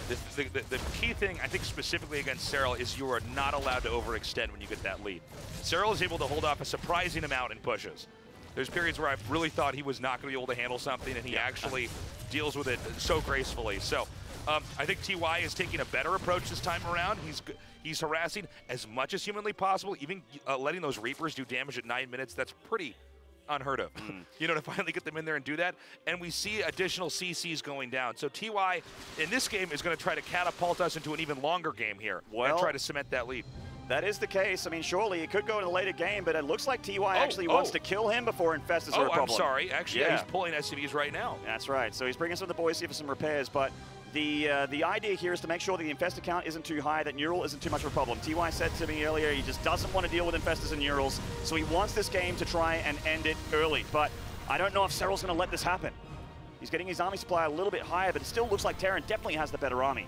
The key thing, I think, specifically against Serral, is you are not allowed to overextend when you get that lead. Serral is able to hold off a surprising amount in pushes. There's periods where I really thought he was not going to be able to handle something, and he actually deals with it so gracefully. So I think TY is taking a better approach this time around. He's harassing as much as humanly possible, even letting those Reapers do damage at 9 minutes. That's pretty unheard of, you know, to finally get them in there and do that. And we see additional CCs going down. So TY in this game is going to try to catapult us into an even longer game here and try to cement that lead.
That is the case. I mean, surely it could go in a later game, but it looks like TY actually wants to kill him before Infestors are a problem.
I'm sorry. Actually, yeah, he's pulling SCVs right now.
That's right. So he's bringing some of the boys here for some repairs, but the idea here is to make sure that the Infestor count isn't too high, that Neural isn't too much of a problem. TY said to me earlier he just doesn't want to deal with Infestors and Neurals, so he wants this game to try and end it early. But I don't know if Serral's going to let this happen. He's getting his army supply a little bit higher, but it still looks like Terran definitely has the better army.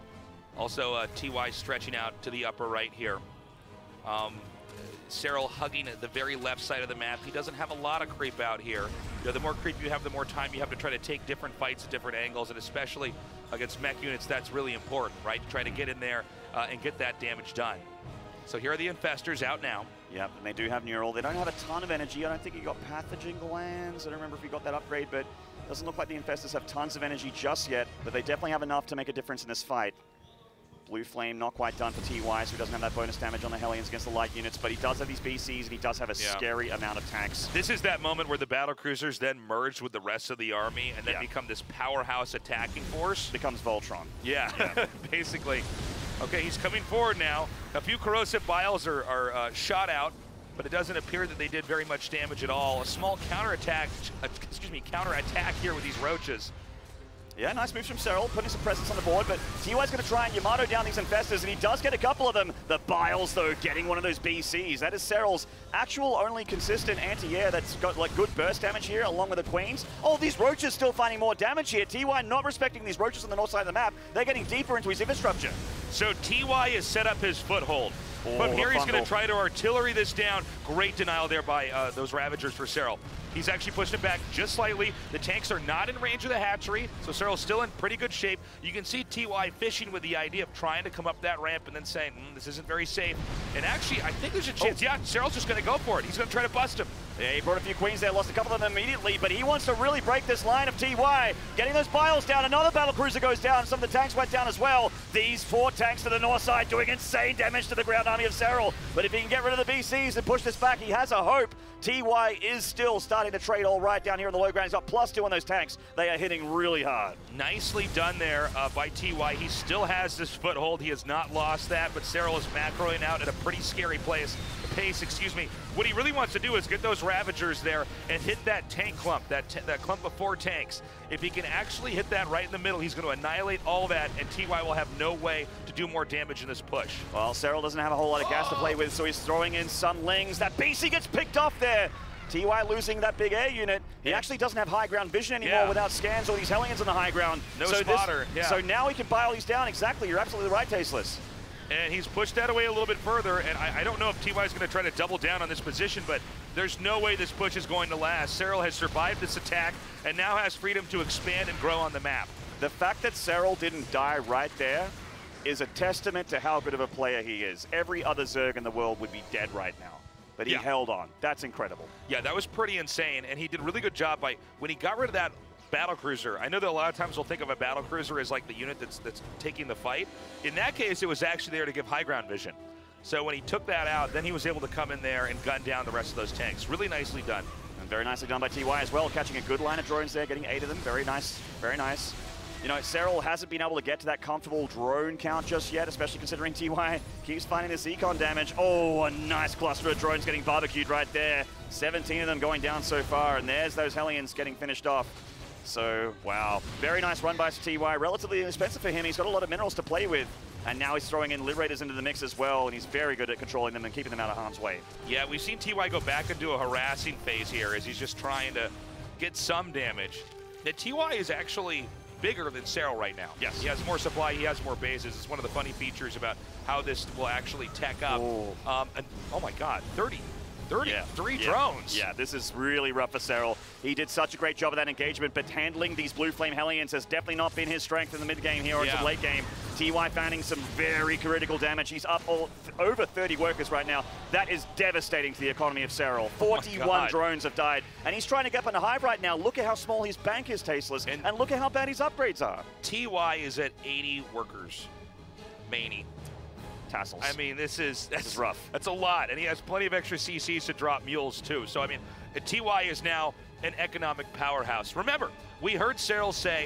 Also, TY stretching out to the upper right here. Serral hugging the very left side of the map. He doesn't have a lot of creep out here. You know, the more creep you have, the more time you have to try to take different fights at different angles, and especially against mech units, that's really important, right? Try to get in there and get that damage done. So here are the Infestors out now.
Yep, and they do have Neural. They don't have a ton of energy. I don't think he got Pathogen Glands. I don't remember if he got that upgrade, but it doesn't look like the Infestors have tons of energy just yet, but they definitely have enough to make a difference in this fight. Blue Flame not quite done for TY, so he doesn't have that bonus damage on the Hellions against the light units, but he does have these BCs, and he does have a scary amount of tanks.
This is that moment where the battlecruisers then merge with the rest of the army and then become this powerhouse attacking force.
Becomes Voltron.
Yeah. Basically. Okay, he's coming forward now. A few corrosive vials are shot out, but it doesn't appear that they did very much damage at all. A small counterattack here with these roaches.
Yeah, nice moves from Serral, putting some presence on the board, but TY's going to try and Yamato down these Infestors, and he does get a couple of them. The Biles, though, getting one of those BCs. That is Serral's actual only consistent anti-air that's got, like, good burst damage here, along with the Queens. Oh, these Roaches still finding more damage here. TY not respecting these Roaches on the north side of the map. They're getting deeper into his infrastructure.
So TY has set up his foothold. But here he's going to try to artillery this down. Great denial there by those Ravagers for Serral. He's actually pushed it back just slightly. The tanks are not in range of the hatchery, so Serral's still in pretty good shape. You can see TY fishing with the idea of trying to come up that ramp and then saying, this isn't very safe. And actually, I think there's a chance, yeah, Serral's just going to go for it. He's going to try to bust him.
Yeah, he brought a few Queens there, lost a couple of them immediately, but he wants to really break this line of TY. Getting those Biles down, another battlecruiser goes down, some of the tanks went down as well. These 4 tanks to the north side doing insane damage to the ground army of Serral. But if he can get rid of the BCs and push this back, he has a hope. TY is still starting to trade all right down here in the low ground. He's got +2 on those tanks. They are hitting really hard.
Nicely done there by TY. He still has this foothold. He has not lost that, but Serral is macroing out at a pretty scary pace. What he really wants to do is get those Ravagers there and hit that tank clump, that clump of 4 tanks. If he can actually hit that right in the middle, he's going to annihilate all that, and TY will have no way to do more damage in this push.
Well, Serral doesn't have a whole lot of gas to play with, so he's throwing in some Lings. That BC gets picked off there. TY losing that big air unit. He actually doesn't have high ground vision anymore without scans or these Hellions on the high ground.
No spotter.
So now he can buy all these down. Exactly, you're absolutely right, Tasteless.
And he's pushed that away a little bit further, and I don't know if TY is going to try to double down on this position, but there's no way this push is going to last. Serral has survived this attack and now has freedom to expand and grow on the map.
The fact that Serral didn't die right there is a testament to how good of a player he is. Every other Zerg in the world would be dead right now, but he held on. That's incredible.
Yeah, that was pretty insane, and he did a really good job by, when he got rid of that battlecruiser. I know that a lot of times we'll think of a battlecruiser as like the unit that's taking the fight. In that case, it was actually there to give high ground vision. So when he took that out, then he was able to come in there and gun down the rest of those tanks. Really nicely done.
And very nicely done by TY as well, catching a good line of drones there, getting 8 of them. Very nice, very nice. You know, Serral hasn't been able to get to that comfortable drone count just yet, especially considering TY keeps finding this econ damage. Oh, a nice cluster of drones getting barbecued right there. 17 of them going down so far, and there's those Hellions getting finished off. So, wow. Very nice run by TY. Relatively inexpensive for him. He's got a lot of minerals to play with. And now he's throwing in Liberators into the mix as well, and he's very good at controlling them and keeping them out of harm's way. Yeah,
we've seen TY go back into a harassing phase here as he's just trying to get some damage. That TY is actually bigger than Serral right now.
Yes.
He has more supply, he has more bases. It's one of the funny features about how this will actually tech up. And, oh my God, 33 drones.
Yeah, this is really rough for Serral. He did such a great job of that engagement, but handling these Blue Flame Hellions has definitely not been his strength in the mid-game here or the late game. TY finding some very critical damage. He's up over 30 workers right now. That is devastating to the economy of Serral. 41 drones have died, and he's trying to get up on a hive right now. Look at how small his bank is, Tasteless, and look at how bad his upgrades are.
TY is at 80 workers. Maney.
Tassels.
I mean, this is
rough.
That's a lot, and he has plenty of extra CCs to drop mules too. So I mean, TY is now an economic powerhouse. Remember, we heard Serral say,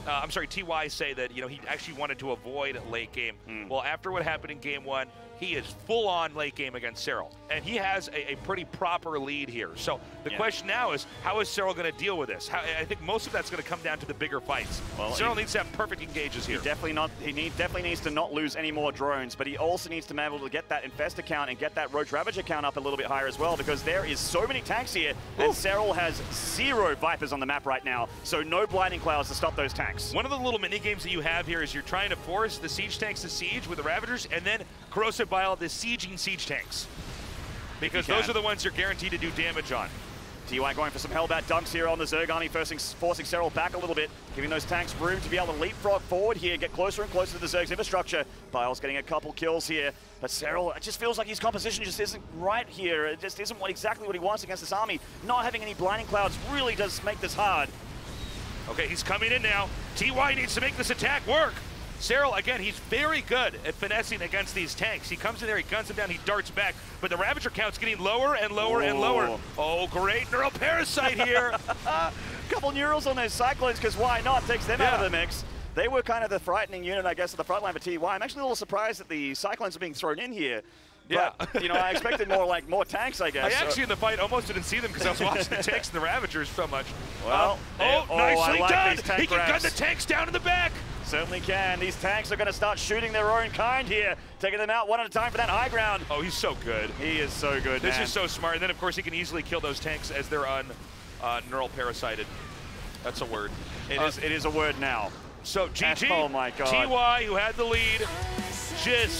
TY say that he actually wanted to avoid late game. Well, after what happened in game 1, he is full on late game against Serral, and he has a pretty proper lead here. So the question now is, how is Serral going to deal with this? I think most of that's going to come down to the bigger fights. Well, Serral needs to have perfect engages here.
He definitely needs to not lose any more drones, but he also needs to be able to get that Infestor count and get that Roach Ravager count up a little bit higher as well, because there is so many tanks here, and Serral has 0 Vipers on the map right now, so no Blinding Clouds to stop those tanks.
One of the little mini games that you have here is you're trying to force the siege tanks to siege with the Ravagers, and then Corrosive Bile the sieging siege tanks, because those are the ones you're guaranteed to do damage on.
TY going for some Hellbat dunks here on the Zerg army, forcing Serral back a little bit, giving those tanks room to be able to leapfrog forward here, get closer and closer to the Zerg's infrastructure. Bile's getting a couple kills here, but Serral, it just feels like his composition just isn't right here. It just isn't exactly what he wants against this army. Not having any Blinding Clouds really does make this hard.
Okay, he's coming in now. TY needs to make this attack work. Serral, again, he's very good at finessing against these tanks. He comes in there, he guns them down, he darts back, but the Ravager count's getting lower and lower and lower. Oh, great Neural Parasite here.
Couple Neurals on those Cyclones, because why not? Takes them out of the mix. They were kind of the frightening unit, I guess, at the front line for TY. I'm actually a little surprised that the Cyclones are being thrown in here. But, I expected more tanks, I guess.
I actually, in the fight, almost didn't see them because I was watching the tanks and the Ravagers so much.
Well,
nicely done! He can gun the tanks down in the back!
Certainly can. These tanks are going to start shooting their own kind here, taking them out one at a time for that high ground.
Oh, he's so good.
He is so good,
This is so smart. And then, of course, he can easily kill those tanks as they're neural parasited. That's a word.
It is a word now.
So, GG.
Oh, my God.
TY, who had the lead, just...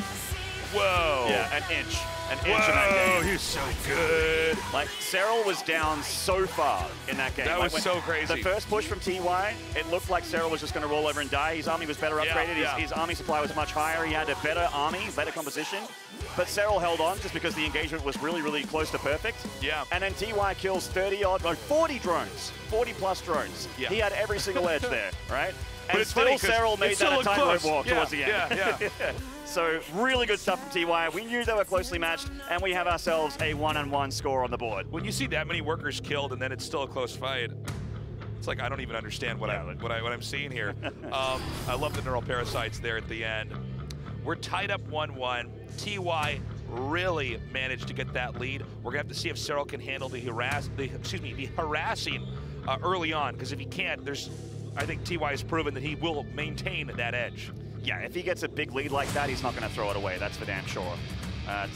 Whoa.
Yeah, an inch in that game.
He's so good.
Like, Serral was down so far in that game.
That was so crazy.
The first push from TY, it looked like Serral was just going to roll over and die. His army was better upgraded. His army supply was much higher. He had a better army, better composition. But Serral held on just because the engagement was really, really close to perfect.
Yeah.
And then TY kills 40 drones, 40+ drones. Yeah. He had every single edge there, right? And
it's
still
funny
Serral made that a tightrope walk towards the end.
Yeah.
So really good stuff from TY. We knew they were closely matched, and we have ourselves a 1-on-1 score on the board.
When you see that many workers killed and then it's still a close fight, it's like I don't even understand what I'm seeing here. I love the neural parasites there at the end. We're tied up 1-1. TY really managed to get that lead. We're gonna have to see if Serral can handle the harassing early on, because if he can't, I think TY has proven that he will maintain that edge.
Yeah, if he gets a big lead like that, he's not going to throw it away. That's for damn sure. And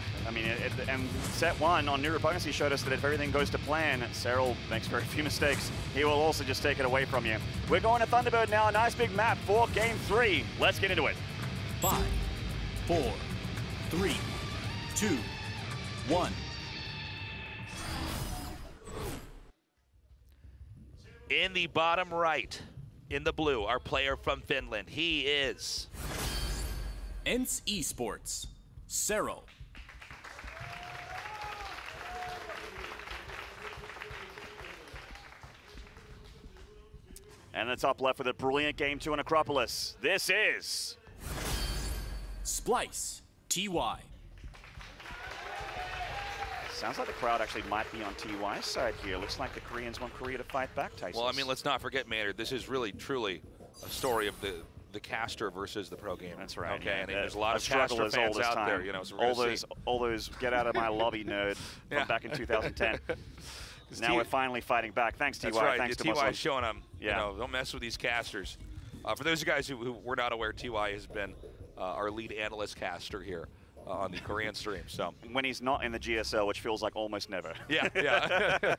set 1 on New Repugnancy showed us that if everything goes to plan, Serral makes very few mistakes. He will also just take it away from you. We're going to Thunderbird now, a nice big map for Game 3. Let's get into it.
5, 4, 3, 2, 1.
In the bottom right, in the blue, our player from Finland. He is
ENCE Esports, Serral.
And the top left with a brilliant game 2 on Acropolis. This is
Splice, TY.
Sounds like the crowd actually might be on TY's side here. Looks like the Koreans want Korea to fight back, Tyson.
Well, I mean, let's not forget, Maynard, this is really, truly a story of the caster versus the pro game.
That's right.
Okay,
Yeah,
and there's a lot of
struggle
caster
as
fans
old as
out
time.
there, you know. So we're
all those get out of my lobby nerd from back in 2010. Now we're finally fighting back. Thanks, TY.
That's right.
Thanks to
TY is showing them,
Yeah.
you know, don't mess with these casters. For those of you guys who were not aware, TY has been our lead analyst caster here on the Korean stream. So
when he's not in the GSL, which feels like almost never.
Yeah, yeah.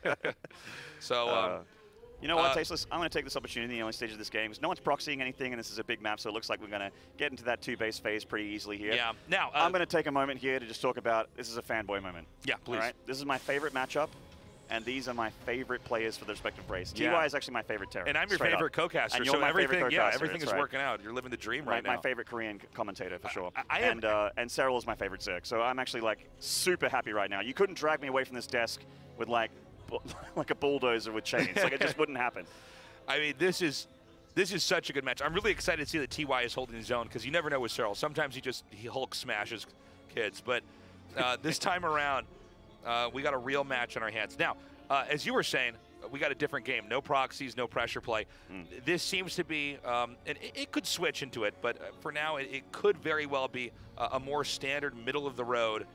So,
you know what, Tasteless? I'm going to take this opportunity in the early stage of this game. No one's proxying anything, and this is a big map, so it looks like we're going to get into that 2-base phase pretty easily here.
Yeah. Now,
I'm going to take a moment here to just talk about, this is a fanboy moment.
Yeah, please.
All right? This is my favorite matchup, and these are my favorite players for their respective race.
Yeah.
TY is actually my favorite Terran.
And I'm your favorite co-caster,
and
so
my
everything,
favorite
yeah,
co-caster,
everything is
right.
working out. You're living the dream right now.
My favorite Korean commentator, for sure.
am,
and Serral is my favorite Zerg, so I'm actually like super happy right now. You couldn't drag me away from this desk with like a bulldozer with chains. Like it just wouldn't happen.
I mean, this is such a good match. I'm really excited to see that TY is holding his own because you never know with Serral. Sometimes he Hulk smashes kids, but this time around, we got a real match on our hands. Now, as you were saying, we got a different game. No proxies, no pressure play. This seems to be, and it could switch into it, but for now, it could very well be a more standard, middle-of-the-road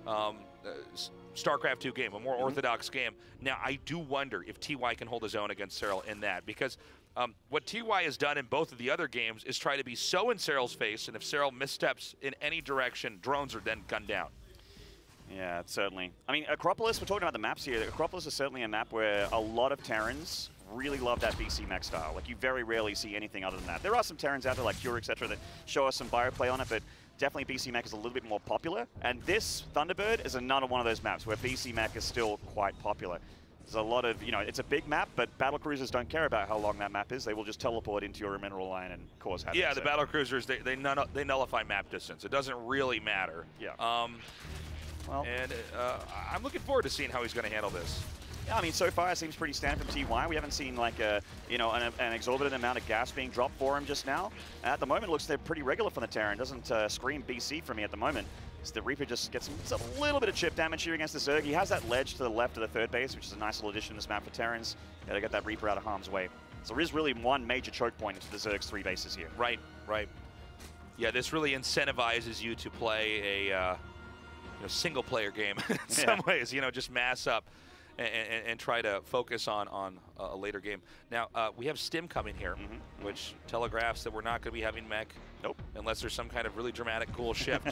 StarCraft 2 game, a more orthodox game. Now, I do wonder if TY can hold his own against Serral in that, because what TY has done in both of the other games is try to be so in Serral's face, and if Serral missteps in any direction, drones are then gunned down.
Yeah, certainly. I mean, Acropolis, we're talking about the maps here. Acropolis is certainly a map where a lot of Terrans really love that BC mech style. Like, you very rarely see anything other than that. There are some Terrans out there, like Cure, etc., that show us some bioplay on it, but definitely BC mech is a little bit more popular. And this Thunderbird is another one of those maps where BC mech is still quite popular. There's a lot of, you know, it's a big map, but battle cruisers don't care about how long that map is. They will just teleport into your mineral line and cause havoc.
Yeah, the battle cruisers, they nullify map distance. It doesn't really matter.
Yeah.
Well, and I'm looking forward to seeing how he's going to handle this.
Yeah, I mean, so far it seems pretty standard from TY. We haven't seen like a, you know, an exorbitant amount of gas being dropped for him just now. At the moment, it looks they're pretty regular from the Terran. Doesn't scream BC for me at the moment. So the Reaper just gets a little bit of chip damage here against the Zerg. He has that ledge to the left of the third base, which is a nice little addition to this map for Terrans. Gotta get that Reaper out of harm's way. So there is really one major choke point into the Zerg's 3 bases here.
Right, right. Yeah, this really incentivizes you to play a single-player game in some ways. You know, just mass up and try to focus on a later game. Now, we have Stim coming here, which telegraphs that we're not going to be having mech.
Nope.
Unless there's some kind of really dramatic, cool shift.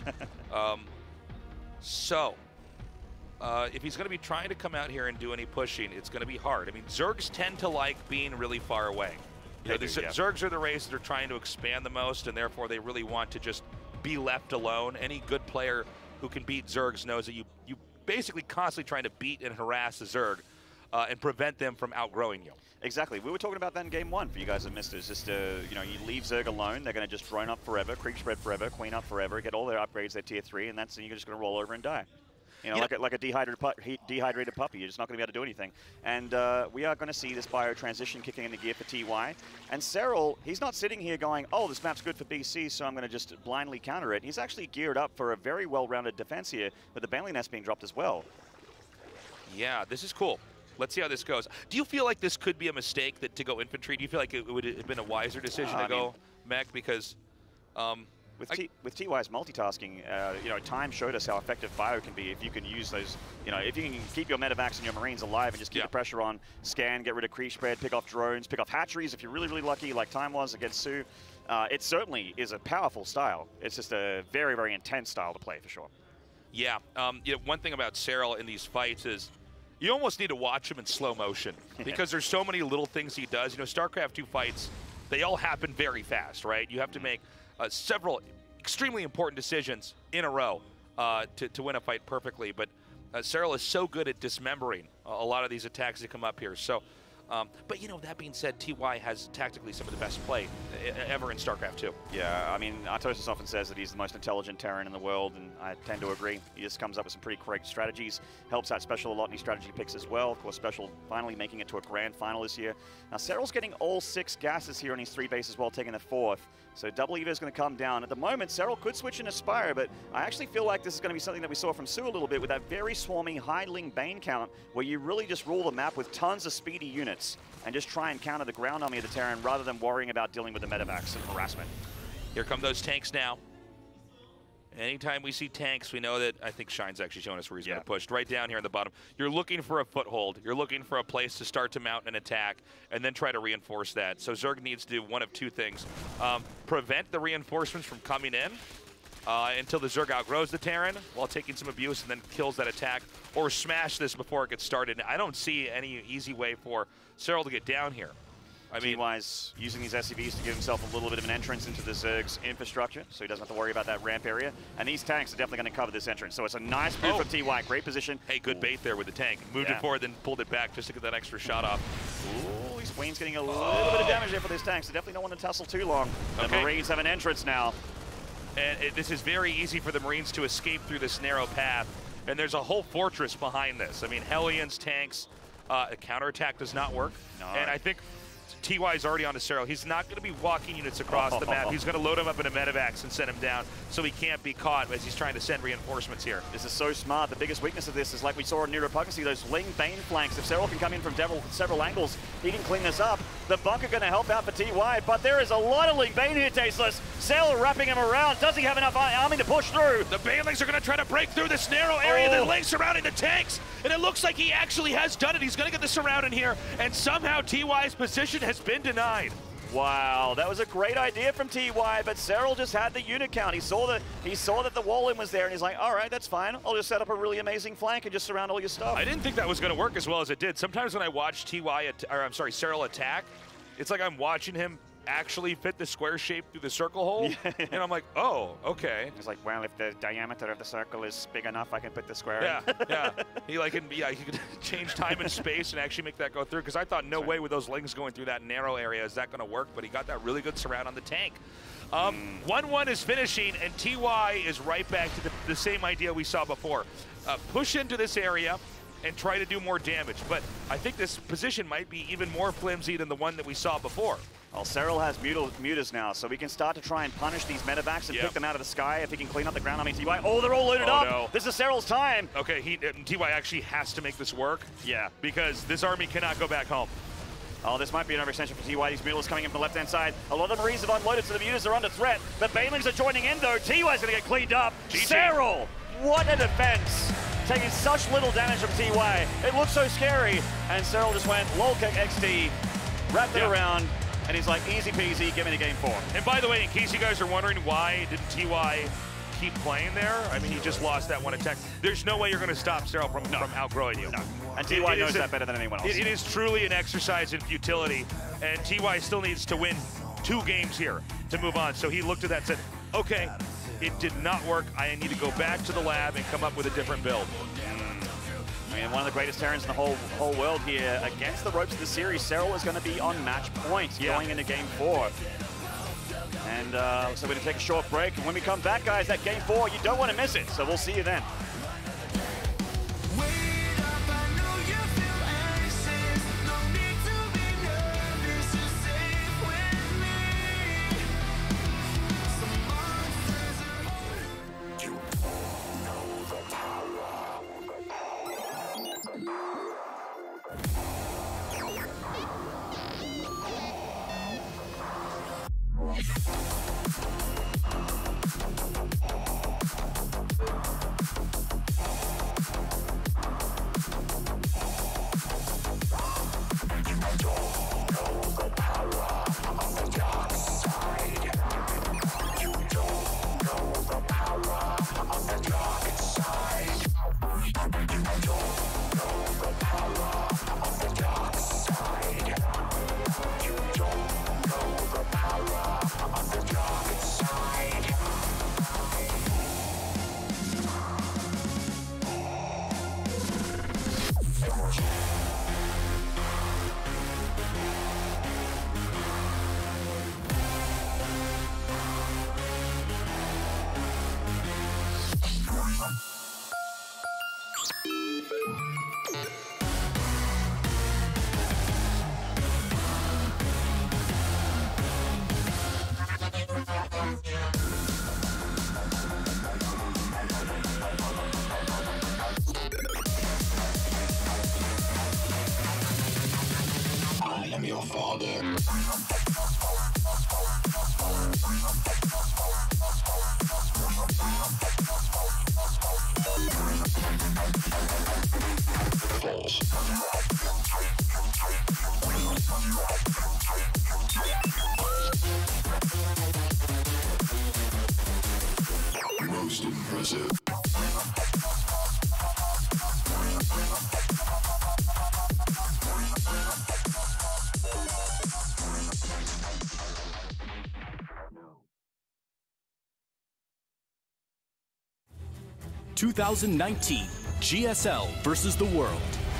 If he's going to be trying to come out here and do any pushing, it's going to be hard. I mean, Zergs tend to like being really far away. You know, Zergs are the race that are trying to expand the most, and therefore they really want to just be left alone. Any good player who can beat Zergs knows that you basically constantly trying to beat and harass the Zerg and prevent them from outgrowing you.
Exactly. We were talking about that in game 1 for you guys that missed it. It's just, you know, you leave Zerg alone, they're going to just drone up forever, creep spread forever, queen up forever, get all their upgrades, their tier 3, and you're just going to roll over and die. You know, like a dehydrated puppy. You're just not going to be able to do anything. And we are going to see this bio transition kicking into gear for TY. And Serral, he's not sitting here going, oh, this map's good for BC, so I'm going to just blindly counter it. He's actually geared up for a very well-rounded defense here, with the Baneling Nest being dropped as well.
Yeah, this is cool. Let's see how this goes. Do you feel like this could be a mistake to go infantry? Do you feel like it would have been a wiser decision to go mech? Because
with TY's multitasking, you know, time showed us how effective bio can be if you can use those, you know, if you can keep your medevacs and your Marines alive and just keep the pressure on, scan, get rid of creep spread, pick off drones, pick off hatcheries if you're really, really lucky, like time was against Sue. It certainly is a powerful style. It's just a very, very intense style to play for sure.
Yeah, you know, one thing about Serral in these fights is you almost need to watch him in slow motion because there's so many little things he does. You know, StarCraft 2 fights, they all happen very fast, right? You have to make several extremely important decisions in a row to win a fight perfectly. But Serral is so good at dismembering a lot of these attacks that come up here. So, but you know, that being said, TY has tactically some of the best play ever in StarCraft 2.
Yeah, I mean, Artosis often says that he's the most intelligent Terran in the world, and I tend to agree. He just comes up with some pretty correct strategies, helps out Special a lot in his strategy picks as well. Of course, Special finally making it to a grand final this year. Now, Serral's getting all 6 gases here on his 3 bases while taking the 4th. So Double Eva is going to come down. At the moment, Serral could switch into Spire, but I actually feel like this is going to be something that we saw from Sue a little bit with that very swarmy high-ling Bane count, where you really just rule the map with tons of speedy units and just try and counter the ground army of the Terran rather than worrying about dealing with the medevacs and harassment.
Here come those tanks now. Anytime we see tanks, we know that, I think Shine's actually showing us where he's going to push. Right down here on the bottom. You're looking for a foothold. You're looking for a place to start to mount an attack and then try to reinforce that. So Zerg needs to do one of 2 things. Prevent the reinforcements from coming in until the Zerg outgrows the Terran while taking some abuse and then kills that attack, or smash this before it gets started. I don't see any easy way for Serral to get down here. I mean,
Team-wise, using these SCVs to give himself a little bit of an entrance into the Zerg's infrastructure, so he doesn't have to worry about that ramp area. And these tanks are definitely going to cover this entrance. So it's a nice move from TY. Great position.
Hey, good bait there with the tank. Moved it forward, then pulled it back just to get that extra shot off.
Ooh, his Queen's getting a little bit of damage there for this tank, so definitely don't want to tussle too long. The Marines have an entrance now.
And this is very easy for the Marines to escape through this narrow path. And there's a whole fortress behind this. I mean, Hellions, tanks, a counterattack does not work. No. And I think TY is already onto Serral. He's not going to be walking units across the map. He's going to load him up in a medevacs and send him down so he can't be caught as he's trying to send reinforcements here.
This is so smart. The biggest weakness of this is, like we saw in New Repugnancy, those Ling Bane flanks. If Serral can come in from several angles, he can clean this up. The bunker going to help out for TY, but there is a lot of Ling Bane here, Tasteless. Serral wrapping him around. Does he have enough army to push through?
The Banelings are going to try to break through this narrow area. The Lings surrounding the tanks, and it looks like he actually has done it. He's going to get the surround in here, and somehow TY's position has been denied.
Wow, that was a great idea from TY, but Serral just had the unit count. He saw that the wall in was there, and he's like, all right, that's fine. I'll just set up a really amazing flank and just surround all your stuff.
I didn't think that was going to work as well as it did. Sometimes when I watch Serral attack, it's like I'm watching him actually fit the square shape through the circle hole, and I'm like, oh, okay.
He's like, well, if the diameter of the circle is big enough, I can put the square in.
Yeah. He could change time and space and actually make that go through, because I thought no way with those Lings going through that narrow area is that going to work, but he got that really good surround on the tank. 1-1 is finishing, and TY is right back to the same idea we saw before. Push into this area and try to do more damage, but I think this position might be even more flimsy than the one that we saw before.
Well, Serral has mutas now, so we can start to try and punish these medevacs and pick them out of the sky if he can clean up the ground army. TY, they're all loaded up. No. This is Serral's time.
Okay, TY actually has to make this work.
Yeah.
Because this army cannot go back home.
Oh, this might be an overextension for TY. These mutas coming in from the left-hand side. A lot of the Marines have unloaded, so the mutas are under threat. The Banelings are joining in, though. TY's going to get cleaned up. Serral, what a defense. Taking such little damage from TY. It looks so scary. And Serral just went lol kick XD, wrapped it around, and he's like, easy peasy, give me the game 4.
And by the way, in case you guys are wondering why didn't TY keep playing there, I mean, he just lost that one attack. There's no way you're going to stop Serral from outgrowing you.
No. And TY knows that better than anyone else.
It is truly an exercise in futility, and TY still needs to win 2 games here to move on. So he looked at that and said, okay, it did not work. I need to go back to the lab and come up with a different build.
I mean, one of the greatest Terrans in the whole world here. Against the ropes of the series, Serral is going to be on match point going into game 4. And so we're going to take a short break. And when we come back, guys, that game 4, you don't want to miss it. So we'll see you then.
your father. False. Most impressive.
2019 GSL versus the world.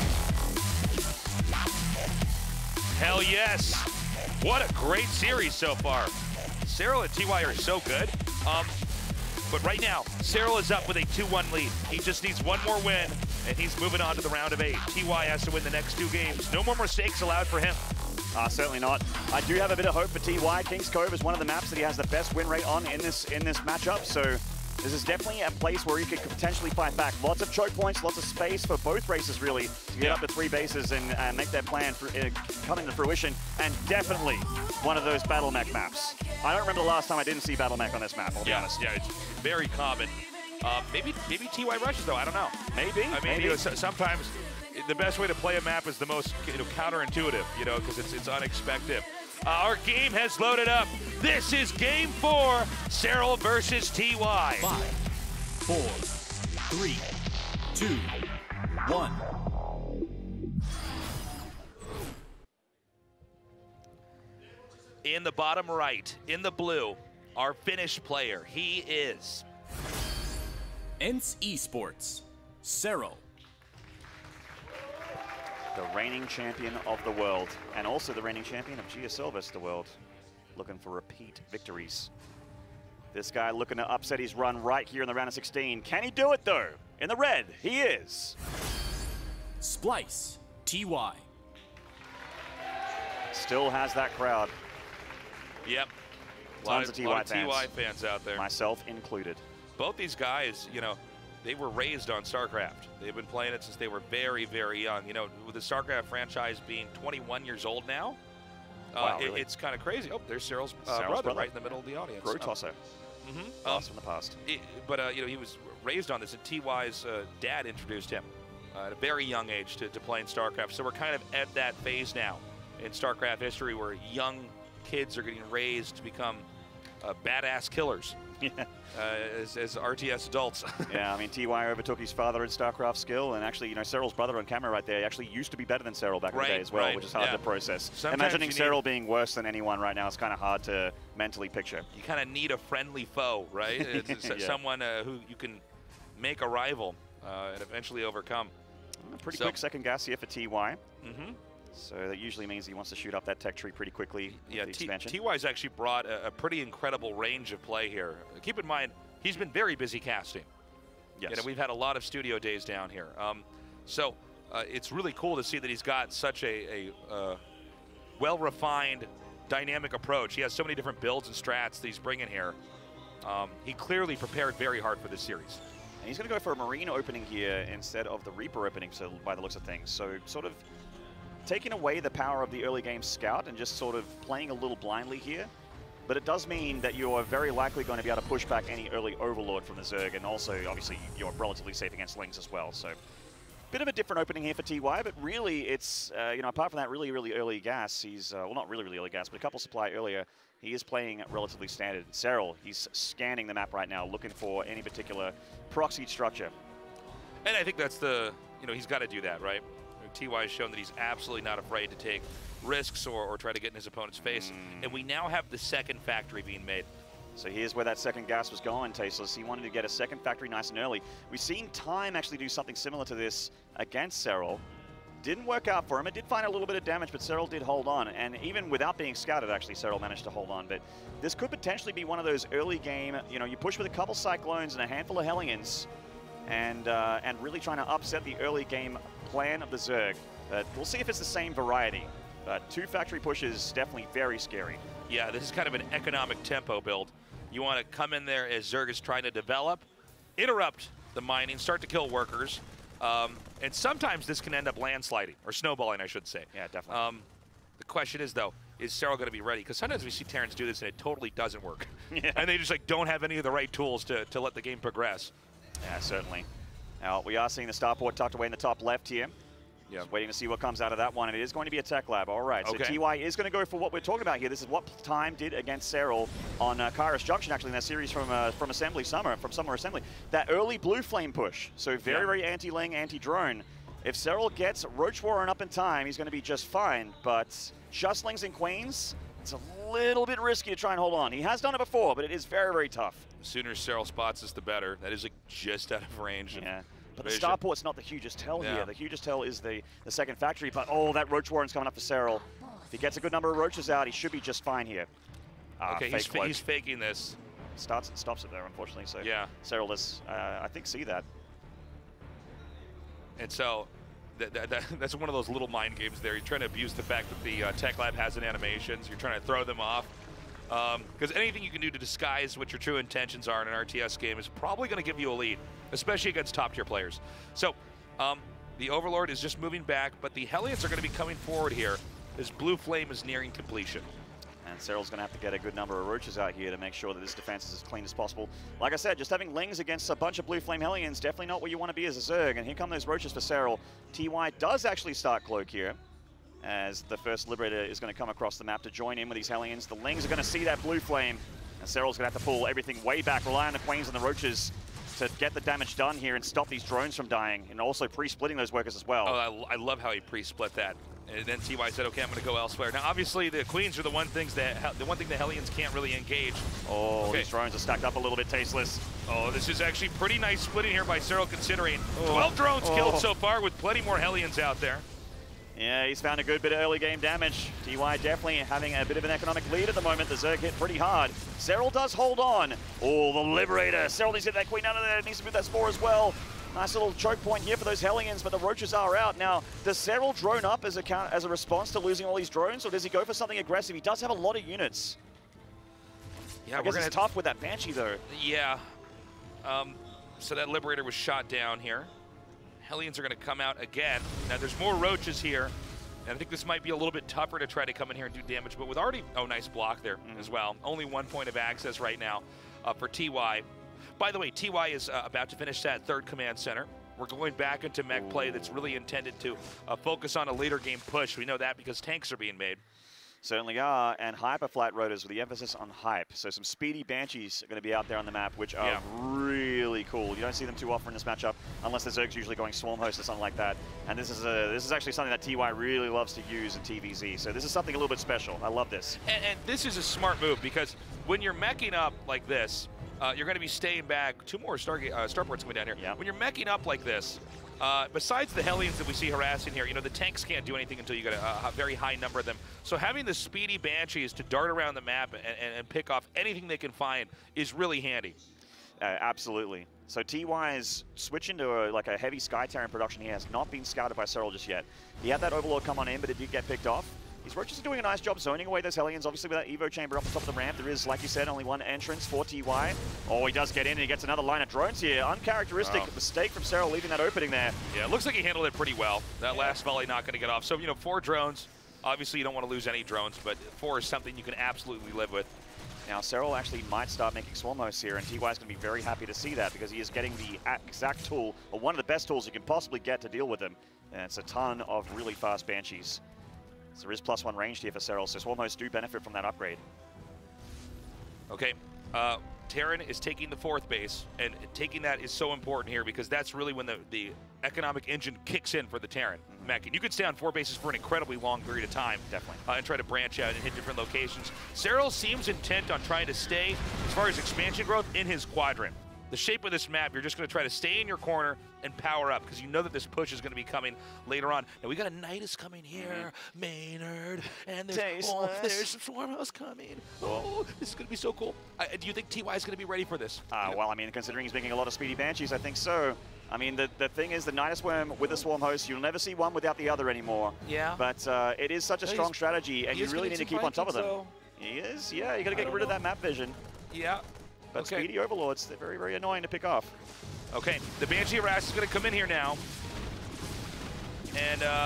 Hell yes. What a great series so far. Serral and TY are so good. But right now, Serral is up with a 2-1 lead. He just needs one more win, and he's moving on to the round of 8. TY has to win the next 2 games. No more mistakes allowed for him.
Certainly not. I do have a bit of hope for TY. Kings Cove is one of the maps that he has the best win rate on in this matchup, so this is definitely a place where he could potentially fight back. Lots of choke points, lots of space for both races, really, to get up to 3 bases and make that plan come into fruition. And definitely one of those battle mech maps. I don't remember the last time I didn't see battle mech on this map, I'll be honest.
Yeah, it's very common. Maybe TY rushes, though, I don't know.
Maybe.
I mean, you know, sometimes the best way to play a map is the most counterintuitive, because it's unexpected. Our game has loaded up. This is game 4, Serral versus TY.
5, 4, 3, 2, 1.
In the bottom right, in the blue, our Finnish player, he is
ENCE Esports, Serral.
The reigning champion of the world, and also the reigning champion of GSL versus the world. Looking for repeat victories. This guy looking to upset his run right here in the round of 16. Can he do it, though? In the red, he is.
Splice, TY.
Still has that crowd.
Yep.
Tons of TY fans.
TY fans out there.
Myself included.
Both these guys, they were raised on StarCraft. They've been playing it since they were very, very young. With the StarCraft franchise being 21 years old now,
wow, really?
It's kind of crazy. Oh, there's Serral's brother right in the middle of the audience.
Bro tosser. Blast from the past.
But he was raised on this, and TY's dad introduced him at a very young age to playing StarCraft. So we're kind of at that phase now in StarCraft history where young kids are getting raised to become badass killers.
Yeah.
As RTS adults.
Yeah, I mean, TY overtook his father in StarCraft skill, and actually, Serral's brother on camera right there actually used to be better than Serral back in the day as well, which is hard to process.
Sometimes
imagining Serral being worse than anyone right now is kind of hard to mentally picture.
You kind of need a friendly foe, right? It's someone who you can make a rival and eventually overcome.
Pretty quick second gas here for TY. So that usually means he wants to shoot up that tech tree pretty quickly.
Yeah,
the expansion.
TY's actually brought a pretty incredible range of play here. Keep in mind, he's been very busy casting.
Yes.
We've had a lot of studio days down here. So it's really cool to see that he's got such a well-refined, dynamic approach. He has so many different builds and strats that he's bringing here. He clearly prepared very hard for this series.
And he's going to go for a Marine opening here instead of the Reaper opening, so by the looks of things. So sort of taking away the power of the early game scout and just sort of playing a little blindly here. But it does mean that you are very likely going to be able to push back any early Overlord from the Zerg, and also, obviously, you're relatively safe against Lings as well. So, bit of a different opening here for TY, but really, it's, apart from that really, really early gas, he's, well, not really, really early gas, but a couple supply earlier, he is playing relatively standard. Serral, he's scanning the map right now, looking for any particular proxied structure.
And I think that's the, he's got to do that, right? TY has shown that he's absolutely not afraid to take risks or try to get in his opponent's face. And we now have the second factory being made.
So here's where that second gas was going, Tasteless. He wanted to get a second factory nice and early. We've seen Time actually do something similar to this against Serral. Didn't work out for him. It did find a little bit of damage, but Serral did hold on. And even without being scouted, actually, Serral managed to hold on. But this could potentially be one of those early game, you push with a couple Cyclones and a handful of Hellions and really trying to upset the early game plan of the Zerg. But we'll see if it's the same variety. But 2 factory pushes, definitely very scary.
Yeah, this is kind of an economic tempo build. You want to come in there as Zerg is trying to develop, interrupt the mining, start to kill workers. And sometimes this can end up landsliding, or snowballing, I should say.
Yeah, definitely.
The question is, though, is Serral going to be ready? Because sometimes we see Terrans do this and it totally doesn't work.
Yeah.
And they just like don't have any of the right tools to let the game progress.
Yeah, certainly. Now, we are seeing the starport tucked away in the top left here.
Yeah.
Just waiting to see what comes out of that one, and it is going to be a tech lab. All right, so
Okay.
TY is going to go for what we're talking about here. This is what Time did against Serral on Kairos Junction, actually, in that series from Summer Assembly. That early blue flame push, so very anti-Ling, anti-drone. If Serral gets Roach Warren up in time, he's going to be just fine, but just Lings and Queens, it's a little bit risky to try and hold on. He has done it before, but it is very tough.
The sooner Serral spots us, the better. That is like just out of range.
Yeah. But the
vision.
starport's not the hugest tell
Yeah.
here. The hugest tell is the second factory, but oh, that Roach Warren's coming up for Serral. If he gets a good number of Roaches out, he should be just fine here.
Okay, he's faking this.
Starts and stops it there, unfortunately, so
Yeah.
Serral does, I think, see that.
And so that's one of those little mind games there. You're trying to abuse the fact that the tech lab has an animations. You're trying to throw them off. Because anything you can do to disguise what your true intentions are in an RTS game is probably going to give you a lead, especially against top-tier players. So the Overlord is just moving back, but the Hellions are going to be coming forward here as Blue Flame is nearing completion.
And Serral's going to have to get a good number of Roaches out here to make sure that this defense is as clean as possible. Like I said, just having Lings against a bunch of Blue Flame Hellions, definitely not where you want to be as a Zerg. And here come those Roaches for Serral. TY does actually start Cloak here, as the first Liberator is going to come across the map to join in with these Hellions. The Lings are going to see that Blue Flame, and Serral's going to have to pull everything way back, rely on the Queens and the Roaches to get the damage done here and stop these drones from dying, and also pre-splitting those workers as well.
Oh, I love how he pre-split that. And then TY said, okay, I'm going to go elsewhere. Now, obviously, the Queens are the one thing the Hellions can't really engage.
Oh, these drones are stacked up a little bit tasteless.
Oh, this is actually pretty nice splitting here by Serral, considering 12 drones killed so far with plenty more Hellions out there.
Yeah, he's found a good bit of early game damage. TY definitely having a bit of an economic lead at the moment. The Zerg hit pretty hard. Serral does hold on. Oh, the Liberator. Serral needs to get that Queen out of there. Needs to move that Spore as well. Nice little choke point here for those Hellions, but the Roaches are out. Now, does Serral drone up as a response to losing all these drones, or does he go for something aggressive? He does have a lot of units.
Yeah,
I guess it's tough with that Banshee, though.
Yeah. So that Liberator was shot down here. Hellions are going to come out again. Now, there's more Roaches here, and I think this might be a little bit tougher to try to come in here and do damage, but with already... Oh, nice block there as well. Only 1 point of access right now for TY. By the way, TY is about to finish that third command center. We're going back into mech play that's really intended to focus on a later game push. We know that because tanks are being made.
Certainly are, and hyper flat rotors with the emphasis on hype. So some speedy Banshees are going to be out there on the map, which are really cool. You don't see them too often in this matchup, unless the Zerg's usually going Swarm Host or something like that. And this is actually something that TY really loves to use in TVZ. So this is something a little bit special. I love this.
And this is a smart move, because when you're meching up like this, you're going to be staying back. 2 more starports coming down here.
Yep.
When you're meching up like this, besides the Hellions that we see harassing here, the tanks can't do anything until you get a very high number of them. So having the speedy Banshees to dart around the map and pick off anything they can find is really handy.
Absolutely. So TY is switching to a heavy Sky Terran production. He has not been scouted by Serral just yet. He had that Overlord come on in, but it did get picked off. These Roaches are doing a nice job zoning away those Hellions. Obviously, with that Evo chamber up the top of the ramp, there is, like you said, only one entrance for TY. Oh, he does get in, and he gets another line of drones here. Uncharacteristic mistake from Serral leaving that opening there.
Yeah, it looks like he handled it pretty well. That last volley not going to get off. So, 4 drones. Obviously, you don't want to lose any drones, but 4 is something you can absolutely live with.
Now, Serral actually might start making Swarm Hosts here, and TY is going to be very happy to see that, because he is getting the exact tool, or one of the best tools you can possibly get to deal with them. And it's a ton of really fast Banshees. So there is +1 range here for Serral, so Swarm Hosts do benefit from that upgrade.
Okay, Terran is taking the 4th base, and taking that is so important here, because that's really when the economic engine kicks in for the Terran mech. And you could stay on 4 bases for an incredibly long period of time.
Definitely.
And try to branch out and hit different locations. Serral seems intent on trying to stay, as far as expansion growth, in his quadrant. The shape of this map, you're just going to try to stay in your corner and power up, because you know that this push is going to be coming later on. Now, we got a Nidus coming here, Maynard, and there's some Swarm House coming. Oh, this is going to be so cool. Do you think TY is going to be ready for this?
Well, I mean, considering he's making a lot of speedy Banshees, I think so. I mean, the thing is, the Nidus Worm with the Swarm Host, you'll never see one without the other anymore.
Yeah.
But it is such a strong strategy, and you really need to keep on top of them. He is, yeah. You got to get rid of that map vision.
Yeah.
But speedy Overlords, they're very, very annoying to pick off.
Okay, the Banshee Harass is going to come in here now. And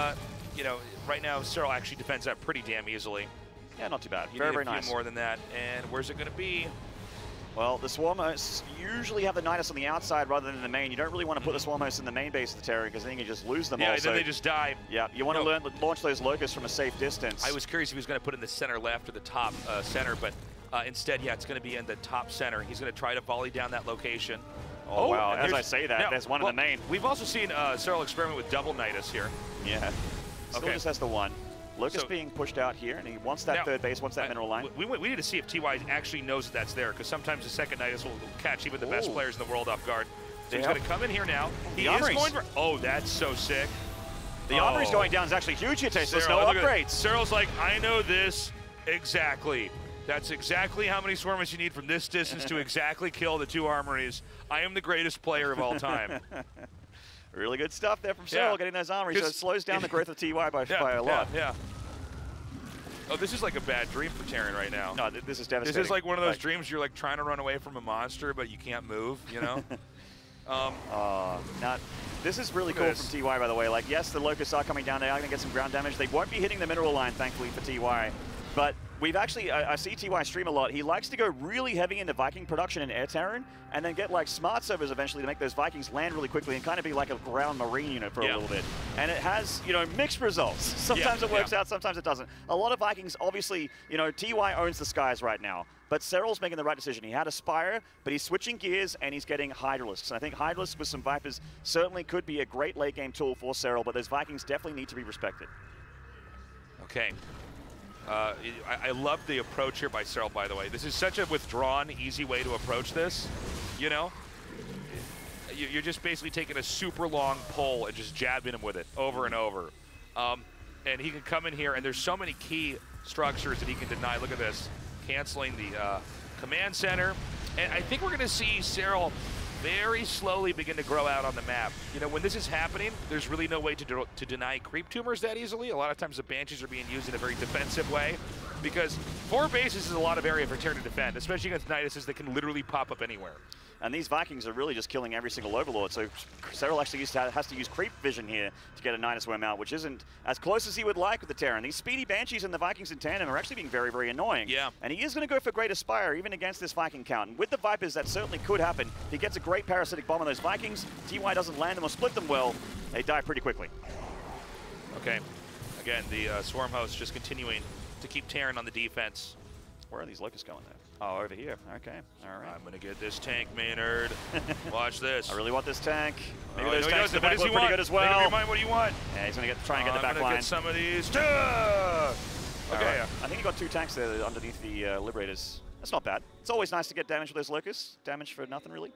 you know, right now Serral actually defends that pretty damn easily.
Yeah, not too bad.
You
Very,
need
very
a few
nice.
more than that. And where's it going to be?
Well, the Swarm hosts usually have the Nidus on the outside rather than the main. You don't really want to put the Swarm hosts in the main base of the Terran because then you can just lose them all.
Yeah, then they just die.
Yeah, you want to launch those Locusts from a safe distance.
I was curious if he was going to put it in the center left or the top center, but instead, yeah, it's going to be in the top center. He's going to try to volley down that location.
Oh, wow. As I say that, there's one in the main.
We've also seen Serral experiment with double Nidus here.
Yeah. Still just has the one. Lucas being pushed out here, and he wants that third base, wants that mineral line.
We need to see if TY actually knows that that's there, because sometimes the second Nidus will catch even the best players in the world off guard. So he's going to come in here now. He is going for... Oh, that's so sick.
The Armory's going down is actually huge here, Taste. There's no upgrades.
Serral's like, I know this exactly. That's exactly how many Swarmers you need from this distance to exactly kill the two Armories. I am the greatest player of all time.
Really good stuff there from Serral, getting those Armories, so it slows down the growth of TY by a lot.
Yeah. Oh, this is like a bad dream for Terran right now.
No, this is devastating.
This is like one of those dreams you're like trying to run away from a monster, but you can't move, you know?
Now, this is really cool from TY, by the way. Like, yes, the Locusts are coming down. They are going to get some ground damage. They won't be hitting the mineral line, thankfully, for TY. But we've actually, I see TY stream a lot. He likes to go really heavy into Viking production in Air Terran and then get like smart servers eventually to make those Vikings land really quickly and kind of be like a ground marine unit for a little bit. And it has, you know, mixed results. Sometimes it works out, sometimes it doesn't. A lot of Vikings, obviously, you know, TY owns the skies right now. But Serral's making the right decision. He had a Spire, but he's switching gears and he's getting Hydralisks. And I think Hydralisks with some Vipers certainly could be a great late game tool for Serral, but those Vikings definitely need to be respected.
Okay. I love the approach here by Serral, by the way. This is such a withdrawn, easy way to approach this, you know? You're just basically taking a super long pole and just jabbing him with it over and over. And he can come in here, and there's so many key structures that he can deny. Look at this. Canceling the command center. And I think we're going to see Serral very slowly begin to grow out on the map. You know, when this is happening, there's really no way to deny creep tumors that easily. A lot of times the Banshees are being used in a very defensive way because 4 bases is a lot of area for Terran to defend, especially against Niduses that can literally pop up anywhere.
And these Vikings are really just killing every single Overlord, so Serral actually has to use creep vision here to get a Nidus worm out, which isn't as close as he would like with the Terran. These speedy Banshees and the Vikings in tandem are actually being very, very annoying.
Yeah.
And he is going to go for Great Aspire, even against this Viking count. And with the Vipers, that certainly could happen. He gets a great parasitic bomb on those Vikings. TY doesn't land them or split them well. They die pretty quickly.
Okay. Again, the Swarm host just continuing to keep Terran on the defense.
Where are these Locusts going there? Oh, over here. Okay. All right.
I'm going to get this tank, Maynard. Watch this.
I really want this tank. Maybe
Oh,
those
no,
tanks in the
what
back
does he
look pretty
want?
good as well.
Make up your mind, what do you want?
Yeah, he's going to try and get the back
I'm going
line.
to get some of these. Okay.
Right. I think he got 2 tanks there underneath the Liberators. That's not bad. It's always nice to get damage with those Locusts. Damage for nothing, really.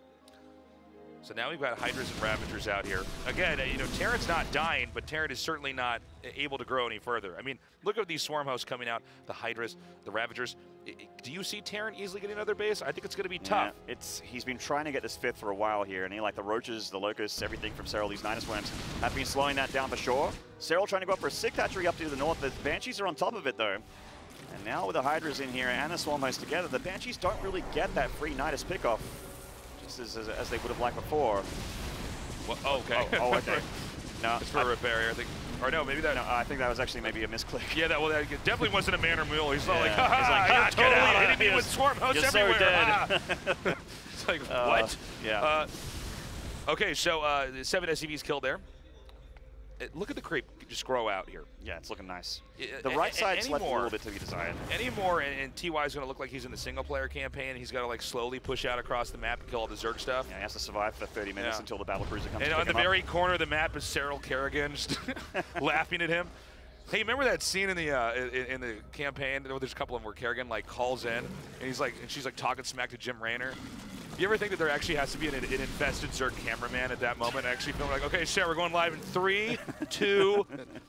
So now we've got Hydras and Ravagers out here. Again, you know, Terran's not dying, but Terran is certainly not able to grow any further. I mean, look at these Swarm hosts coming out, the Hydras, the Ravagers. Do you see Terran easily getting another base? I think it's going to be tough.
Yeah, he's been trying to get this 5th for a while here, and like the Roaches, the Locusts, everything from Serral, these Nidus worms, have been slowing that down for sure. Serral trying to go up for a Sick Hatchery up to the north. The Banshees are on top of it, though. And now with the Hydras in here and the Swarm hosts together, the Banshees don't really get that free Nidus pickoff, just as they would have liked before.
Well, okay.
Oh, okay. No,
it's for a barrier, I think. Or no, maybe that.
No, I think that was actually maybe a misclick.
Yeah, that definitely wasn't a man or mule. He's not like,
ha ha,
you're totally hitting me with Swarm hosts everywhere.
So dead.
It's like, what?
Yeah.
Okay, so 7 SCVs killed there. Look at the creep just grow out here.
Yeah, it's looking nice. The right side's left a little bit to be desired.
Anymore, and TY is going to look like he's in the single-player campaign. He's got to like slowly push out across the map and kill all the Zerg stuff.
Yeah, he has to survive for 30 minutes until the battle cruiser comes.
And on the very corner of the map is Serral Kerrigan just laughing at him. Hey, remember that scene in the campaign? There's a couple of them where Kerrigan like calls in, and he's like, and she's like talking smack to Jim Reynor. You ever think that there actually has to be an infested Zerg cameraman at that moment actually feeling like, okay, Sarah, we're going live in 3, 2.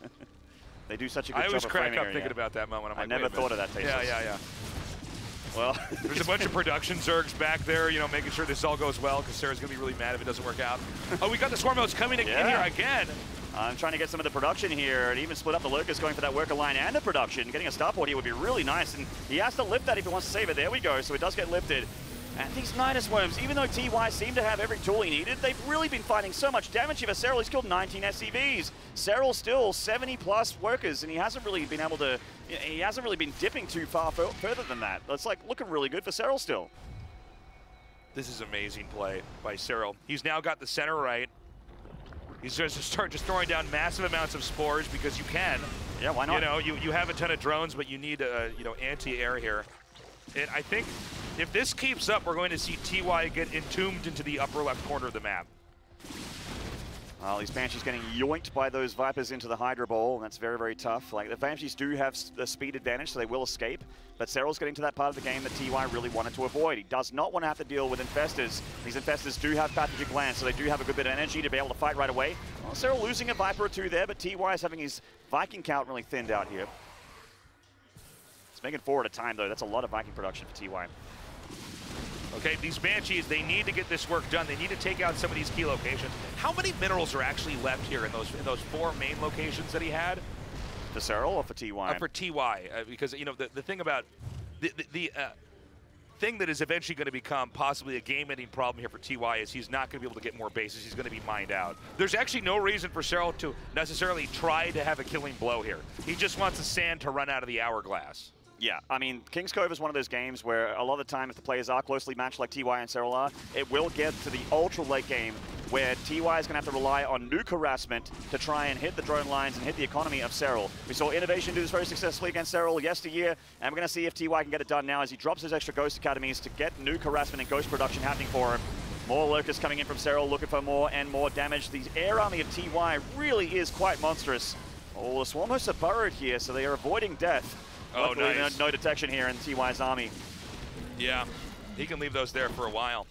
They do such a good job of
I always crack up
here,
thinking about that moment. I'm like,
I never thought of that, Tasteless.
Yeah.
Well,
there's a bunch of production Zergs back there, you know, making sure this all goes well because Sarah's going to be really mad if it doesn't work out. Oh, we got the Swarm hosts coming in here again.
I'm trying to get some of the production here and even split up the Locust going for that worker line and the production. Getting a starport here would be really nice, and he has to lift that if he wants to save it. There we go, so it does get lifted. And these Nidus Worms, even though TY seem to have every tool he needed, they've really been finding so much damage here for Serral. He's killed 19 SCVs. Serral still 70+ workers, and he hasn't really been able to, he hasn't really been dipping too far further than that. It's like looking really good for Serral still.
This is amazing play by Serral. He's now got the center right. He's just throwing down massive amounts of spores because you can.
Yeah, why not?
You know, you have a ton of drones, but you need you know, anti-air here. And I think if this keeps up, we're going to see TY get entombed into the upper left corner of the map.
Well, these Banshees getting yoinked by those Vipers into the Hydra Ball, and that's very, very tough. Like, the Banshees do have the speed advantage, so they will escape, but Serral's getting to that part of the game that TY really wanted to avoid. He does not want to have to deal with Infestors. These Infestors do have Pathogen Glands, so they do have a good bit of energy to be able to fight right away. Well, Serral losing a Viper or two there, but TY is having his Viking count really thinned out here. It's making 4 at a time, though. That's a lot of Viking production for TY.
Okay, these Banshees, they need to get this work done. They need to take out some of these key locations. How many minerals are actually left here in those 4 main locations that he had?
For Serral or for TY?
For TY, because, you know, the thing about the thing that is eventually going to become possibly a game-ending problem here for TY is he's not going to be able to get more bases. He's going to be mined out. There's actually no reason for Serral to necessarily try to have a killing blow here. He just wants the sand to run out of the hourglass.
Yeah, I mean, King's Cove is one of those games where a lot of the time, if the players are closely matched like TY and Serral are, it will get to the ultra late game where TY is going to have to rely on nuke harassment to try and hit the drone lines and hit the economy of Serral. We saw Innovation do this very successfully against Serral yesteryear, and we're going to see if TY can get it done now as he drops his extra Ghost Academies to get nuke harassment and Ghost production happening for him. More Lurkers coming in from Serral, looking for more and more damage. The air army of TY really is quite monstrous. Oh, the Swarm hosts are burrowed here, so they are avoiding death.
Oh,
luckily,
nice.
No detection here in TY's army.
Yeah, he can leave those there for a while.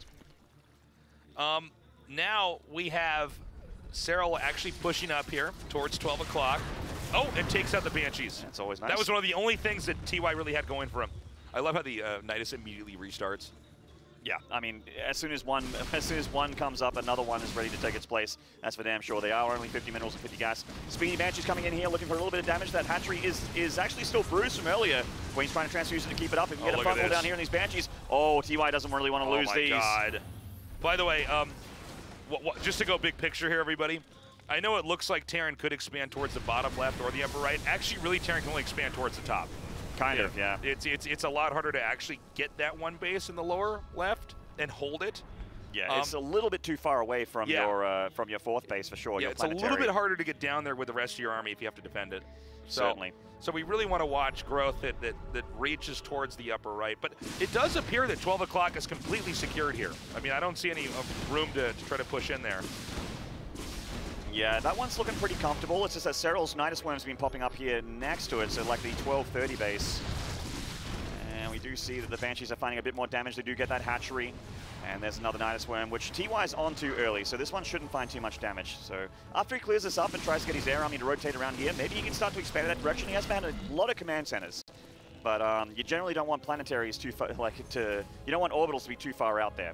Now we have Serral actually pushing up here towards 12 o'clock. Oh, and takes out the Banshees.
That's always nice.
That was one of the only things that TY really had going for him. I love how the Nidus immediately restarts.
Yeah, I mean, as soon as one comes up, another one is ready to take its place. That's for damn sure. They are only 50 minerals and 50 gas. Speedy Banshee's coming in here looking for a little bit of damage. That hatchery is actually still bruised from earlier. Queen's trying to transfuse it to keep it up. If you get a front wall down here in these Banshees, oh, TY doesn't really want to lose these. Oh my God.
By the way, just to go big picture here, everybody. I know it looks like Terran could expand towards the bottom left or the upper right. Actually, really, Terran can only expand towards the top.
Kind of, yeah.
It's a lot harder to actually get that one base in the lower left and hold it.
Yeah, it's a little bit too far away from your fourth base for sure.
Yeah, it's a little bit harder to get down there with the rest of your army if you have to defend it.
Certainly.
So we really want to watch growth that reaches towards the upper right. But it does appear that 12 o'clock is completely secured here. I mean, I don't see any room to try to push in there.
Yeah, that one's looking pretty comfortable. It's just that Serral's Nidus Worm's been popping up here next to it, so like the 1230 base. And we do see that the Banshees are finding a bit more damage. They do get that hatchery. And there's another Nidus Worm, which TY's on too early, so this one shouldn't find too much damage. So after he clears this up and tries to get his air army to rotate around here, maybe he can start to expand in that direction. He has found a lot of command centers. But you generally don't want planetaries too far, you don't want orbitals to be too far out there.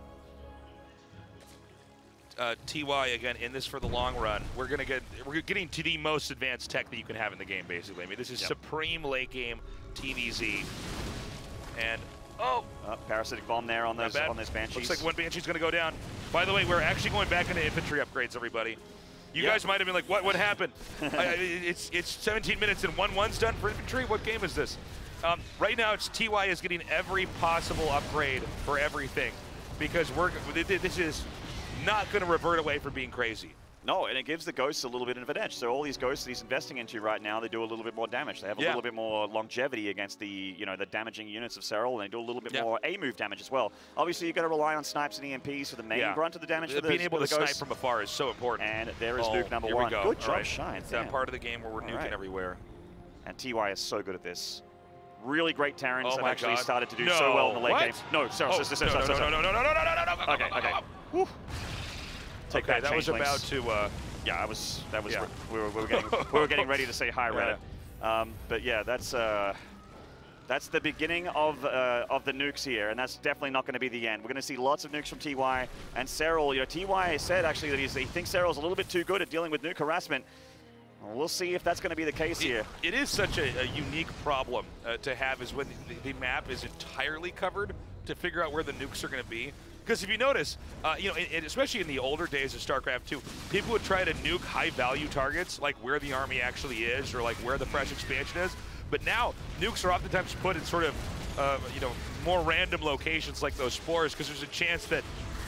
TY again in this for the long run. We're getting to the most advanced tech that you can have in the game, basically. I mean, this is supreme late game TVZ. And
parasitic bomb there on those Banshees.
Looks like one Banshee's going to go down. By the way, we're actually going back into infantry upgrades, everybody. You guys might have been like, what happened? It's 17 minutes and 1-1's done for infantry? What game is this? Right now, TY is getting every possible upgrade for everything because this is not going to revert away from being crazy.
No, and it gives the Ghosts a little bit of an edge. So all these Ghosts that he's investing into right now, they do a little bit more damage. They have a little bit more longevity against the the damaging units of Serral, and they do a little bit more A-move damage as well. Obviously, you've got to rely on snipes and EMPs for the main brunt of the damage.
Being able to snipe from afar is so important.
And there is nuke number one. Good job, Shine.
It's that part of the game where we're nuking everywhere.
And TY is so good at this. Really great Terrans have actually started to do so well in the late game. No, Serral, no. Okay. Whew. Take that.
That was about to.
Yeah, we were getting ready to say hi, Red. But yeah, that's the beginning of the nukes here, and that's definitely not going to be the end. We're going to see lots of nukes from TY and Serral. TY said actually that he thinks Serral's a little bit too good at dealing with nuke harassment. We'll see if that's going to be the case here.
It is such a unique problem to have is when the map is entirely covered to figure out where the nukes are going to be. Because if you notice, you know, especially in the older days of StarCraft 2, people would try to nuke high-value targets, like where the army actually is, or like where the fresh expansion is. But now, nukes are oftentimes put in sort of, you know, more random locations like those spores, because there's a chance that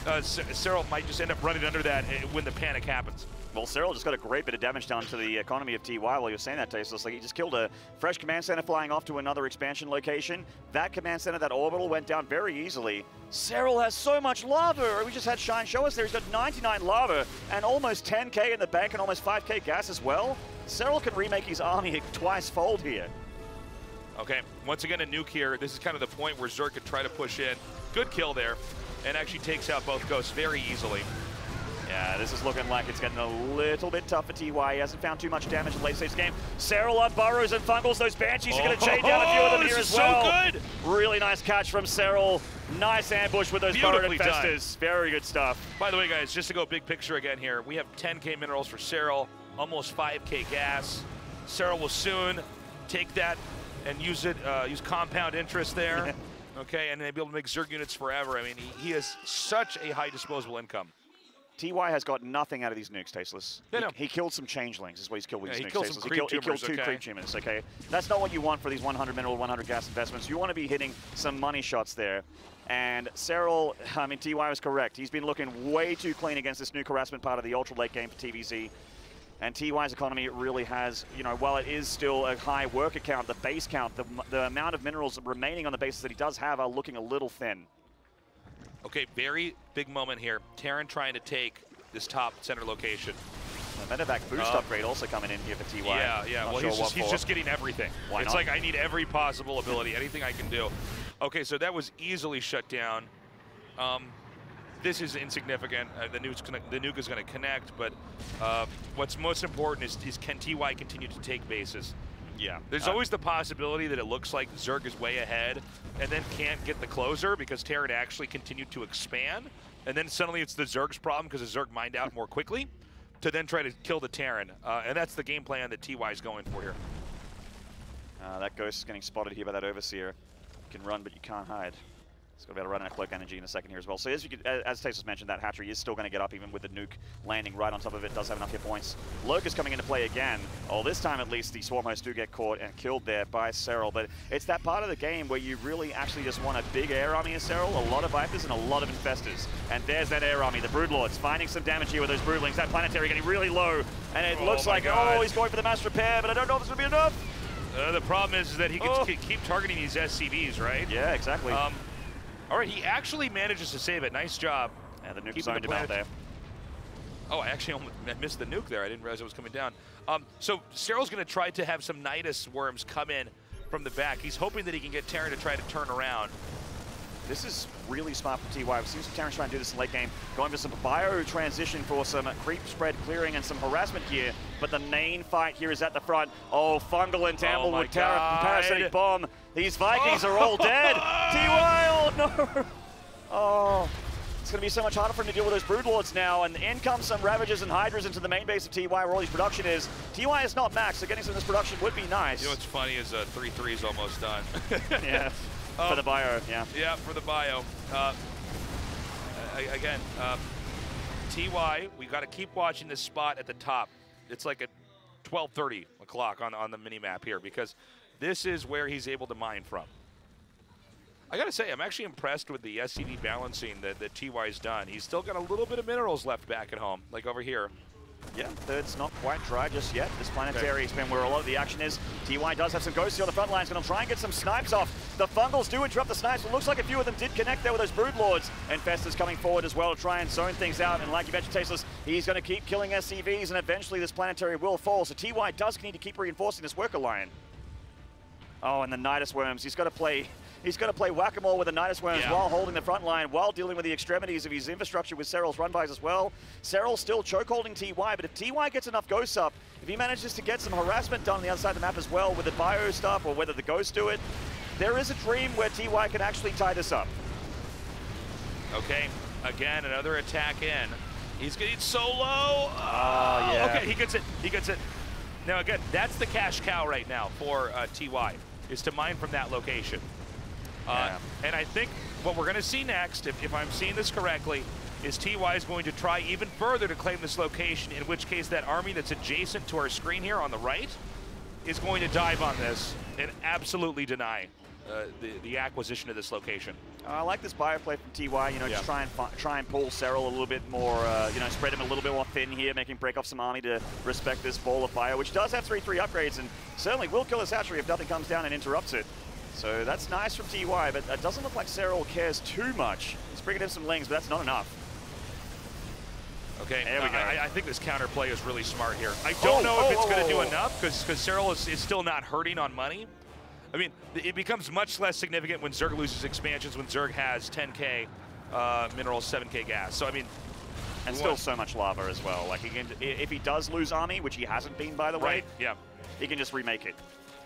Serral might just end up running under that when the panic happens.
Well, Serral just got a great bit of damage done to the economy of TY while you were saying that, Tasteless. Like, he just killed a fresh command center flying off to another expansion location. That command center, that orbital, went down very easily. Serral has so much lava. We just had Shine show us there. He's got 99 lava and almost 10k in the bank and almost 5k gas as well. Serral can remake his army twice fold here.
Okay, once again a nuke here. This is kind of the point where Zerg could try to push in. Good kill there, and actually takes out both ghosts very easily.
Yeah, this is looking like it's getting a little bit tough for TY. He hasn't found too much damage in the late stage game. Serral on burrows and fungals. Those Banshees are going to chain down a few of them here as well.
So good.
Really nice catch from Serral. Nice ambush with those burrowed infestors. Very good stuff.
By the way, guys, just to go big picture again here, we have 10k minerals for Serral, almost 5k gas. Serral will soon take that and use it, use compound interest there. Okay, and then be able to make Zerg units forever. I mean, he has such a high disposable income.
TY has got nothing out of these nukes, Tasteless.
Yeah,
he killed some changelings, is what he's killed with these nukes,
he killed
Tasteless.
some creep
He killed two
tumors,
creep tumors, okay? That's not what you want for these 100 mineral, 100 gas investments. You want to be hitting some money shots there. And Serral, I mean, TY was correct. He's been looking way too clean against this nuke harassment part of the ultra late game for TVZ. And TY's economy really has, you know, while it is still a high worker count, the base count, the amount of minerals remaining on the bases that he does have are looking a little thin.
Okay, very big moment here. Terran trying to take this top center location.
The medevac boost upgrade also coming in here for TY.
Yeah, yeah. Well, he's just getting everything.
Why
it's
not?
like I need every possible ability, anything I can do. Okay, so that was easily shut down. This is insignificant. The nuke is going to connect, but what's most important is can TY continue to take bases?
Yeah.
There's always the possibility that it looks like Zerg is way ahead and then can't get the closer because Terran actually continued to expand. And then suddenly it's the Zerg's problem because the Zerg mined out more quickly to then try to kill the Terran. And that's the game plan that TY is going for here.
That Ghost is getting spotted here by that Overseer. You can run, but you can't hide. He's going to be able to run out of cloak energy in a second here as well. So as Tasteless mentioned, that hatchery is still going to get up even with the nuke landing right on top of it. Does have enough hit points. Locust coming into play again. Oh, this time at least the Swarm hosts do get caught and killed there by Serral. But it's that part of the game where you really actually just want a big air army of Serral, a lot of Vipers and a lot of Infestors. And there's that air army, the Broodlords, finding some damage here with those Broodlings. That Planetary getting really low. And it looks like, oh, he's going for the mass repair, but I don't know if it's going to be enough.
The problem is that he can keep targeting these SCVs, right?
Yeah, exactly.
All right, he actually manages to save it. Nice job.
Yeah, the nuke zoned him out there.
Oh, I actually almost missed the nuke there. I didn't realize it was coming down. So Serral's going to try to have some Nidus worms come in from the back. He's hoping that he can get Terran to try to turn around.
This is really smart from TY. We've seen some Terrans trying to do this in late game, going for some bio transition for some creep spread clearing and some harassment here. But the main fight here is at the front. Oh, Fungal and Tamble with Parasitic Bomb. These Vikings are all dead. TY, oh no. Oh, it's going to be so much harder for him to deal with those Broodlords now. And in comes some Ravagers and Hydras into the main base of TY where all his production is. TY is not max, so getting some of this production would be nice.
You know what's funny is 3-3 is almost done.
Yeah. For the bio, yeah.
Yeah, for the bio. Again, TY, we got to keep watching this spot at the top. It's like at 12:30 o'clock on the mini-map here because this is where he's able to mine from. I got to say, I'm actually impressed with the SCV balancing that TY's done. He's still got a little bit of minerals left back at home, like over here.
Yeah, third's not quite dry just yet. This Planetary has been where a lot of the action is. TY does have some ghosts here on the front lines. Going to try and get some snipes off. The Fungals do interrupt the snipes. It looks like a few of them did connect there with those Broodlords. And Fester's coming forward as well to try and zone things out. And like you mentioned, Tasteless, he's going to keep killing SCVs, and eventually this Planetary will fall. So TY does need to keep reinforcing this worker line. Oh, and the Nidus Worms. He's got to play whack-a-mole with the Nidus Worms while holding the front line, while dealing with the extremities of his infrastructure with Serral's run-bys as well. Serral still choke-holding TY, but if TY gets enough ghosts up, if he manages to get some harassment done on the outside of the map as well with the bio stuff, or whether the ghosts do it, there is a dream where TY can actually tie this up.
Okay, again, another attack in. He's getting so low.
Oh, yeah.
Okay, he gets it. He gets it. Now, again, that's the cash cow right now for TY, is to mine from that location. And I think what we're going to see next, if I'm seeing this correctly, is TY is going to try even further to claim this location, in which case that army that's adjacent to our screen here on the right is going to dive on this and absolutely deny the acquisition of this location.
I like this bio play from TY, you know, just try and pull Serral a little bit more, you know, spread him a little bit more thin here, make him break off some army to respect this ball of bio, which does have 3/3 upgrades and certainly will kill his hatchery if nothing comes down and interrupts it. So that's nice from TY, but it doesn't look like Serral cares too much. He's bringing in some lings, but that's not enough.
Okay,
there we go.
I think this counterplay is really smart here. I don't know if it's going to do enough because Serral is still not hurting on money. I mean, it becomes much less significant when Zerg loses expansions when Zerg has 10k minerals, 7k gas. So I mean,
and still so much lava as well. Like he can, if he does lose army, which he hasn't been by the way, he can just remake it.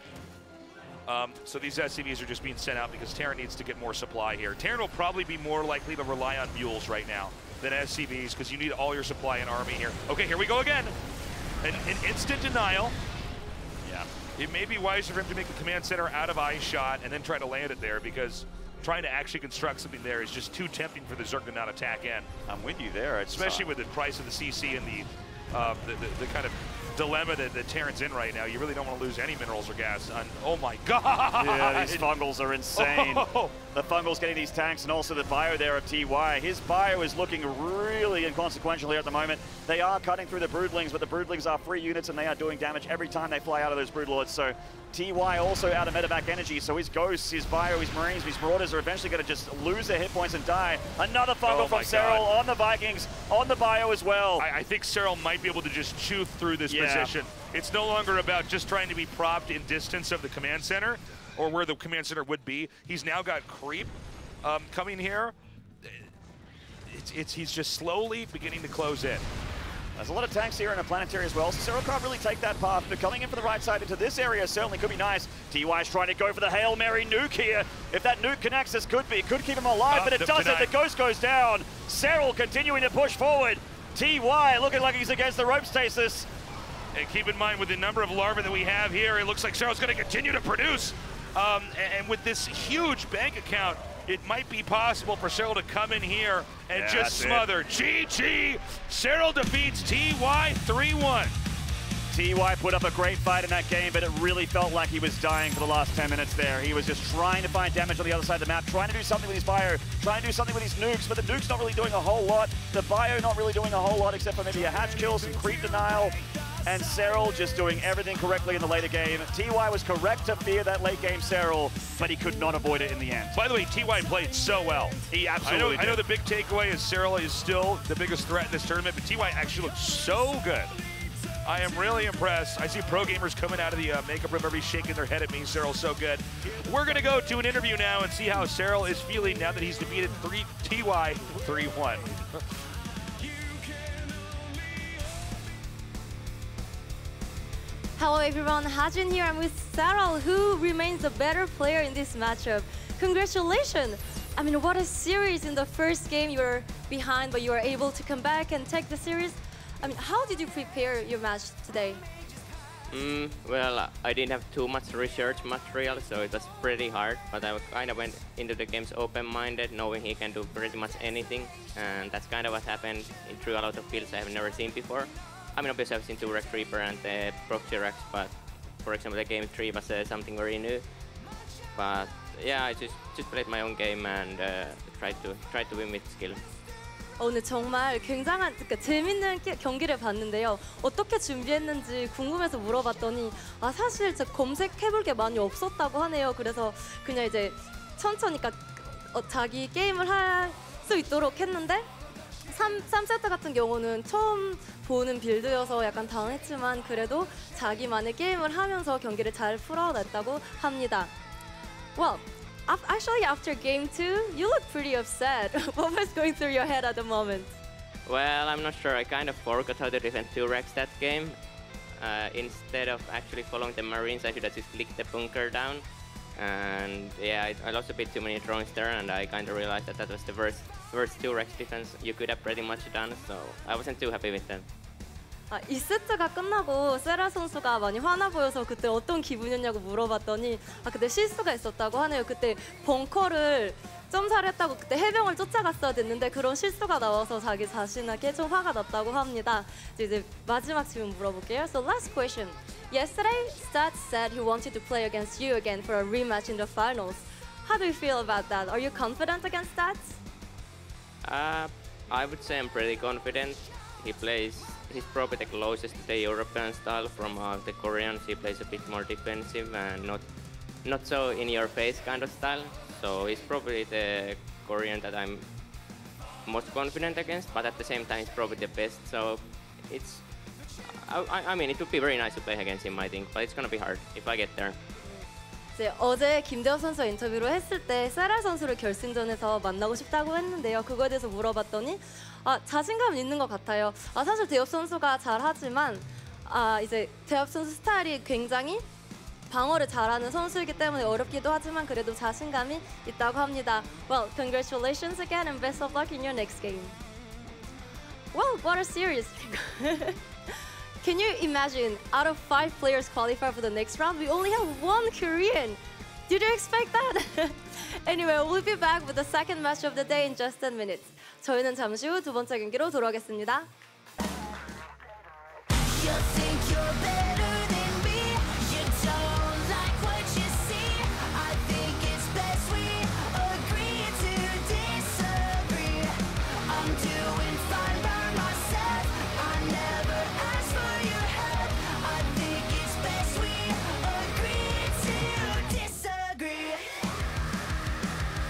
So these SCVs are just being sent out because Terran needs to get more supply here. Terran will probably be more likely to rely on mules right now than SCVs because you need all your supply in army here. Okay, here we go again. An instant denial.
Yeah.
It may be wiser for him to make the command center out of eye shot and then try to land it there because trying to actually construct something there is just too tempting for the Zerg to not attack in.
I'm with you there.
Especially with the price of the CC and the kind of dilemma that Terran's in right now. You really don't want to lose any minerals or gas. Oh my god!
Yeah, these fungals are insane. Oh. The fungals getting these tanks and also the bio there of TY. His bio is looking really inconsequential here at the moment. They are cutting through the broodlings, but the broodlings are free units and they are doing damage every time they fly out of those broodlords. So TY also out of medevac energy, so his ghosts, his bio, his marines, his marauders are eventually going to just lose their hit points and die. Another fungal from Serral on the Vikings, on the bio as well.
I think Serral might be able to just chew through this position. It's no longer about just trying to be propped in distance of the command center or where the command center would be. He's now got creep coming here. He's just slowly beginning to close in.
There's a lot of tanks here in a planetary as well, so Serral can't really take that path, but coming in from the right side into this area certainly could be nice. TY's trying to go for the Hail Mary nuke here. If that nuke connects, this could keep him alive, but it doesn't. The ghost goes down. Serral continuing to push forward. TY looking like he's against the rope stasis.
And keep in mind, with the number of larvae that we have here, it looks like Serral's going to continue to produce. And with this huge bank account, it might be possible for Serral to come in here and just smother. GG! Serral defeats TY 3-1.
TY put up a great fight in that game, but it really felt like he was dying for the last 10 minutes there. He was just trying to find damage on the other side of the map, trying to do something with his bio, trying to do something with his nukes, but the nuke's not really doing a whole lot. The bio not really doing a whole lot except for maybe a hatch kill, some creep denial, and Serral just doing everything correctly in the later game. TY was correct to fear that late game Serral, but he could not avoid it in the end.
By the way, TY played so well.
He absolutely did.
I know the big takeaway is Serral is still the biggest threat in this tournament, but TY actually looked so good. I am really impressed. I see pro gamers coming out of the makeup room, everybody shaking their head at me. Serral's so good. We're going to go to an interview now and see how Serral is feeling now that he's defeated TY 3-1.
Hello everyone, Hajin here. I'm with Serral, who remains the better player in this matchup. Congratulations! I mean, what a series in the first game. You were behind, but you were able to come back and take the series. I mean, how did you prepare your match today?
Well, I didn't have too much research material, so it was pretty hard. But I kind of went into the games open-minded, knowing he can do pretty much anything. And that's kind of what happened through a lot of builds I have never seen before. I mean, obviously I've seen 2-Rex Reaper and Proxy Rex, but for example, the game 3 was something very new. But yeah, I just played my own game and tried to win with skill.
오늘 정말 굉장한, 그러니까 재밌는 경기를 봤는데요. 어떻게 준비했는지 궁금해서 물어봤더니 사실 제가 검색해볼 게 많이 없었다고 하네요. 그래서 그냥 이제 천천히 자기 게임을 할 수 있도록 했는데 3세트 같은 경우는 처음 보는 빌드여서 약간 당황했지만 그래도 자기만의 게임을 하면서 경기를 잘 풀어냈다고 합니다. Well, actually, after game 2, you look pretty upset. What was going through your head at the moment?
Well, I'm not sure. I kind of forgot how to defend 2-Rex that game. Instead of actually following the Marines, I should have just clicked the bunker down. And yeah, I lost a bit too many drones there, and I kind of realized that was the worst 2-Rex defense you could have pretty much done, so I wasn't too happy with that.
2세트가 끝나고 세라 선수가 많이 화나 보여서 그때 어떤 기분이었냐고 물어봤더니 그때 실수가 있었다고 하네요. 그때 벙커를 점사를 했다고 그때 해병을 쫓아갔어야 됐는데 그런 실수가 나와서 자기 자신에게 좀 화가 났다고 합니다. 이제 마지막 질문 물어볼게요. So last question. Yesterday, Stats said he wanted to play against you again for a rematch in the finals. How do you feel about that? Are you confident against Stats?
I would say I'm pretty confident. He's probably the closest to the European style from all the Koreans. He plays a bit more defensive and not so in-your-face kind of style. So he's probably the Korean that I'm most confident against, but at the same time he's probably the best. So I mean, it would be very nice to play against him, I think, but it's gonna be hard if I get there.
이제 어제 김대엽 선수와 인터뷰를 했을 때 세라 선수를 결승전에서 만나고 싶다고 했는데요. 그거에 대해서 물어봤더니 자신감은 있는 것 같아요. 사실 대엽 선수가 잘하지만 이제 대엽 선수 스타일이 굉장히 방어를 잘하는 선수이기 때문에 어렵기도 하지만 그래도 자신감이 있다고 합니다. Well, congratulations again and best of luck in your next game. Well, what a series. Can you imagine, out of 5 players qualify for the next round, we only have 1 Korean? Did you expect that? Anyway, we'll be back with the second match of the day in just 10 minutes. 저희는 잠시 후 두 번째 경기로 돌아오겠습니다.
You think you're better.